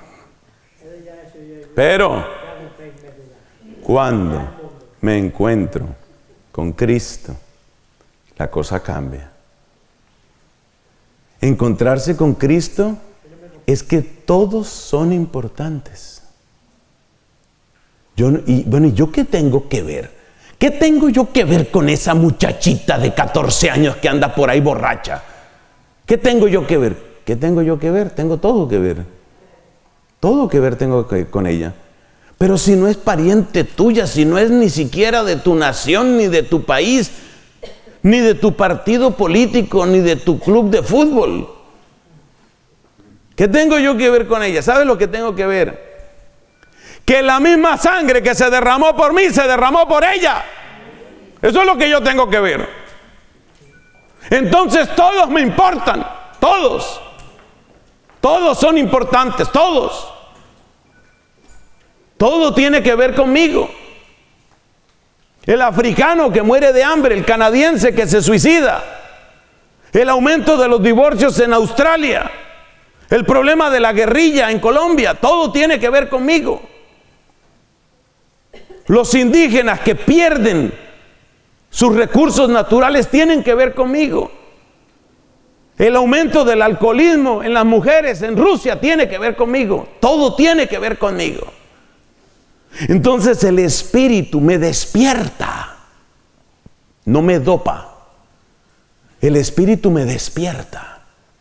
Pero cuando me encuentro con Cristo, la cosa cambia. Encontrarse con Cristo es que todos son importantes. ¿Yo qué tengo que ver? ¿Qué tengo yo que ver con esa muchachita de 14 años que anda por ahí borracha? ¿Qué tengo yo que ver? ¿Qué tengo yo que ver? Tengo todo que ver. Todo que ver tengo con ella. Pero si no es pariente tuya, si no es ni siquiera de tu nación, ni de tu país, ni de tu partido político, ni de tu club de fútbol, ¿qué tengo yo que ver con ella? ¿Sabes lo que tengo que ver? Que la misma sangre que se derramó por mí, se derramó por ella. Eso es lo que yo tengo que ver. Entonces todos me importan, todos. Todos son importantes, todos. Todo tiene que ver conmigo. El africano que muere de hambre, el canadiense que se suicida, el aumento de los divorcios en Australia, el problema de la guerrilla en Colombia, todo tiene que ver conmigo. Los indígenas que pierden sus recursos naturales tienen que ver conmigo. El aumento del alcoholismo en las mujeres en Rusia tiene que ver conmigo. Todo tiene que ver conmigo. Entonces el Espíritu me despierta, no me dopa. El Espíritu me despierta.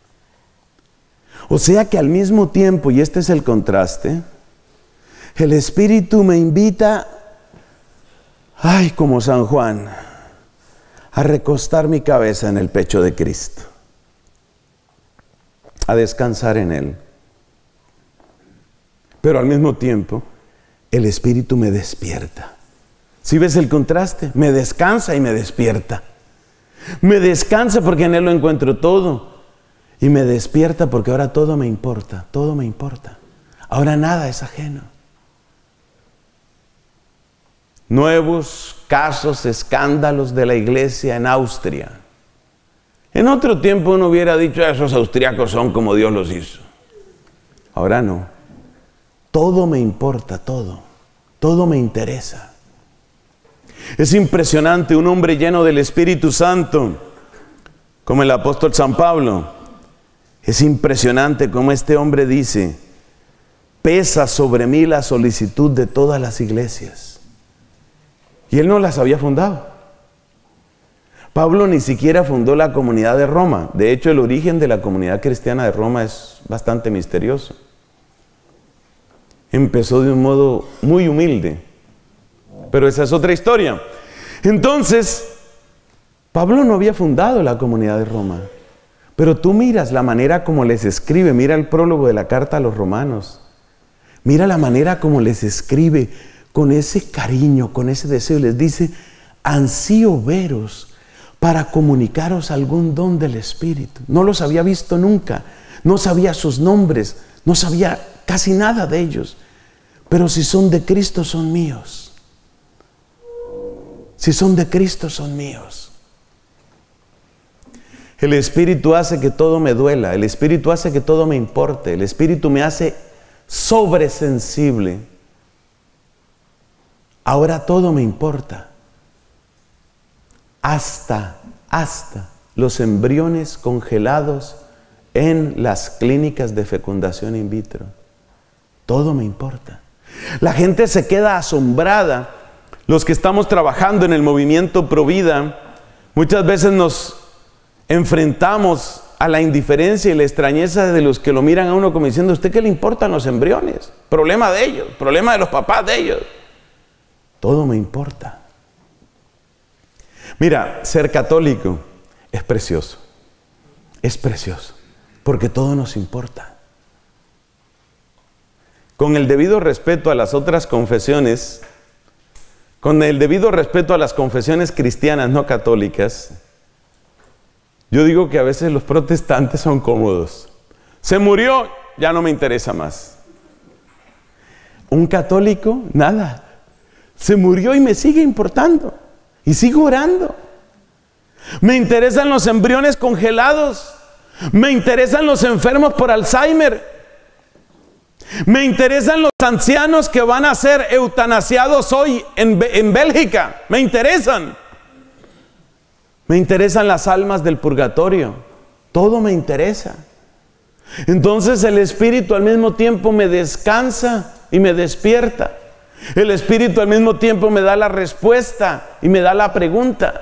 O sea que al mismo tiempo, y este es el contraste, el Espíritu me invita, ay, como San Juan, a recostar mi cabeza en el pecho de Cristo, a descansar en Él. Pero al mismo tiempo, el Espíritu me despierta. ¿Sí ves el contraste? Me descansa y me despierta. Me descansa porque en Él lo encuentro todo. Y me despierta porque ahora todo me importa. Todo me importa. Ahora nada es ajeno. Nuevos casos, escándalos de la iglesia en Austria. En otro tiempo uno hubiera dicho: esos austriacos son como Dios los hizo. Ahora no. Todo me importa, todo. Todo me interesa. Es impresionante, un hombre lleno del Espíritu Santo, como el apóstol San Pablo. Es impresionante como este hombre dice: pesa sobre mí la solicitud de todas las iglesias. Y él no las había fundado. Pablo ni siquiera fundó la comunidad de Roma. De hecho, el origen de la comunidad cristiana de Roma es bastante misterioso. Empezó de un modo muy humilde, pero esa es otra historia. Entonces, Pablo no había fundado la comunidad de Roma, pero tú miras la manera como les escribe, mira el prólogo de la carta a los romanos, mira la manera como les escribe, con ese cariño, con ese deseo, les dice: ansío veros para comunicaros algún don del Espíritu. No los había visto nunca, no sabía sus nombres, no sabía casi nada de ellos, pero si son de Cristo son míos. Si son de Cristo son míos. El Espíritu hace que todo me duela, el Espíritu hace que todo me importe, el Espíritu me hace sobresensible. Ahora todo me importa. Hasta los embriones congelados en las clínicas de fecundación in vitro. Todo me importa. La gente se queda asombrada. Los que estamos trabajando en el movimiento Provida, muchas veces nos enfrentamos a la indiferencia y la extrañeza de los que lo miran a uno como diciendo: ¿a usted qué le importan los embriones? Problema de ellos, problema de los papás de ellos. Todo me importa. Mira, ser católico es precioso, porque todo nos importa. Con el debido respeto a las otras confesiones, con el debido respeto a las confesiones cristianas no católicas, yo digo que a veces los protestantes son cómodos. Se murió, ya no me interesa más. Un católico, nada. Se murió y me sigue importando. Y sigo orando. Me interesan los embriones congelados. Me interesan los enfermos por Alzheimer. Me interesan los ancianos que van a ser eutanasiados hoy en Bélgica. Me interesan. Me interesan las almas del purgatorio. Todo me interesa. Entonces el Espíritu al mismo tiempo me descansa y me despierta. El Espíritu al mismo tiempo me da la respuesta y me da la pregunta.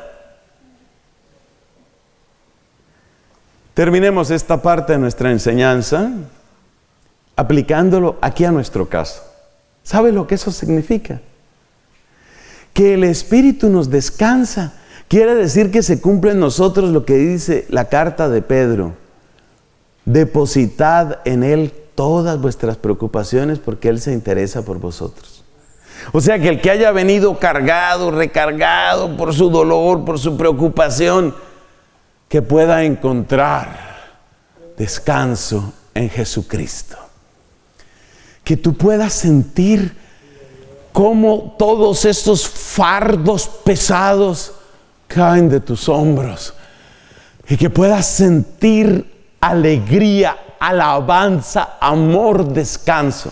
Terminemos esta parte de nuestra enseñanza aplicándolo aquí a nuestro caso. ¿Sabe lo que eso significa? Que el Espíritu nos descansa. Quiere decir que se cumple en nosotros lo que dice la carta de Pedro: depositad en Él todas vuestras preocupaciones porque Él se interesa por vosotros. O sea que el que haya venido cargado, recargado por su dolor, por su preocupación, que pueda encontrar descanso en Jesucristo. Que tú puedas sentir cómo todos estos fardos pesados caen de tus hombros. Y que puedas sentir alegría, alabanza, amor, descanso.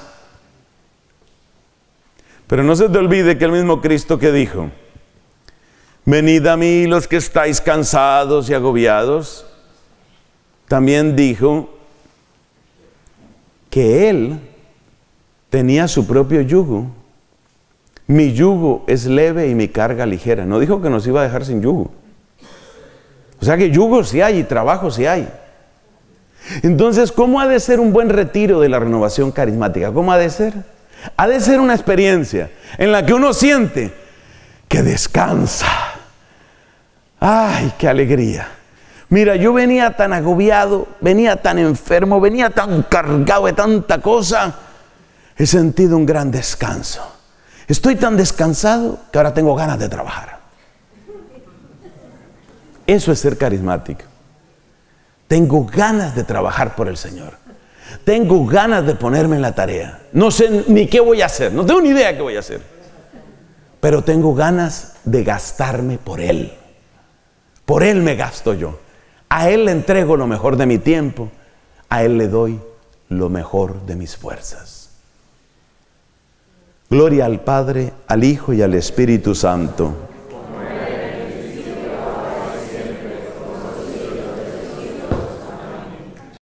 Pero no se te olvide que el mismo Cristo que dijo: venid a mí los que estáis cansados y agobiados, también dijo que Él tenía su propio yugo. Mi yugo es leve y mi carga ligera. No dijo que nos iba a dejar sin yugo. O sea que yugo sí hay y trabajo sí hay. Entonces, ¿cómo ha de ser un buen retiro de la renovación carismática? ¿Cómo ha de ser? Ha de ser una experiencia en la que uno siente que descansa. ¡Ay, qué alegría! Mira, yo venía tan agobiado, venía tan enfermo, venía tan cargado de tanta cosa. He sentido un gran descanso. Estoy tan descansado que ahora tengo ganas de trabajar. Eso es ser carismático. Tengo ganas de trabajar por el Señor. Tengo ganas de ponerme en la tarea. No sé ni qué voy a hacer. No tengo ni idea de qué voy a hacer. Pero tengo ganas de gastarme por Él. Por Él me gasto yo. A Él le entrego lo mejor de mi tiempo. A Él le doy lo mejor de mis fuerzas. Gloria al Padre, al Hijo y al Espíritu Santo.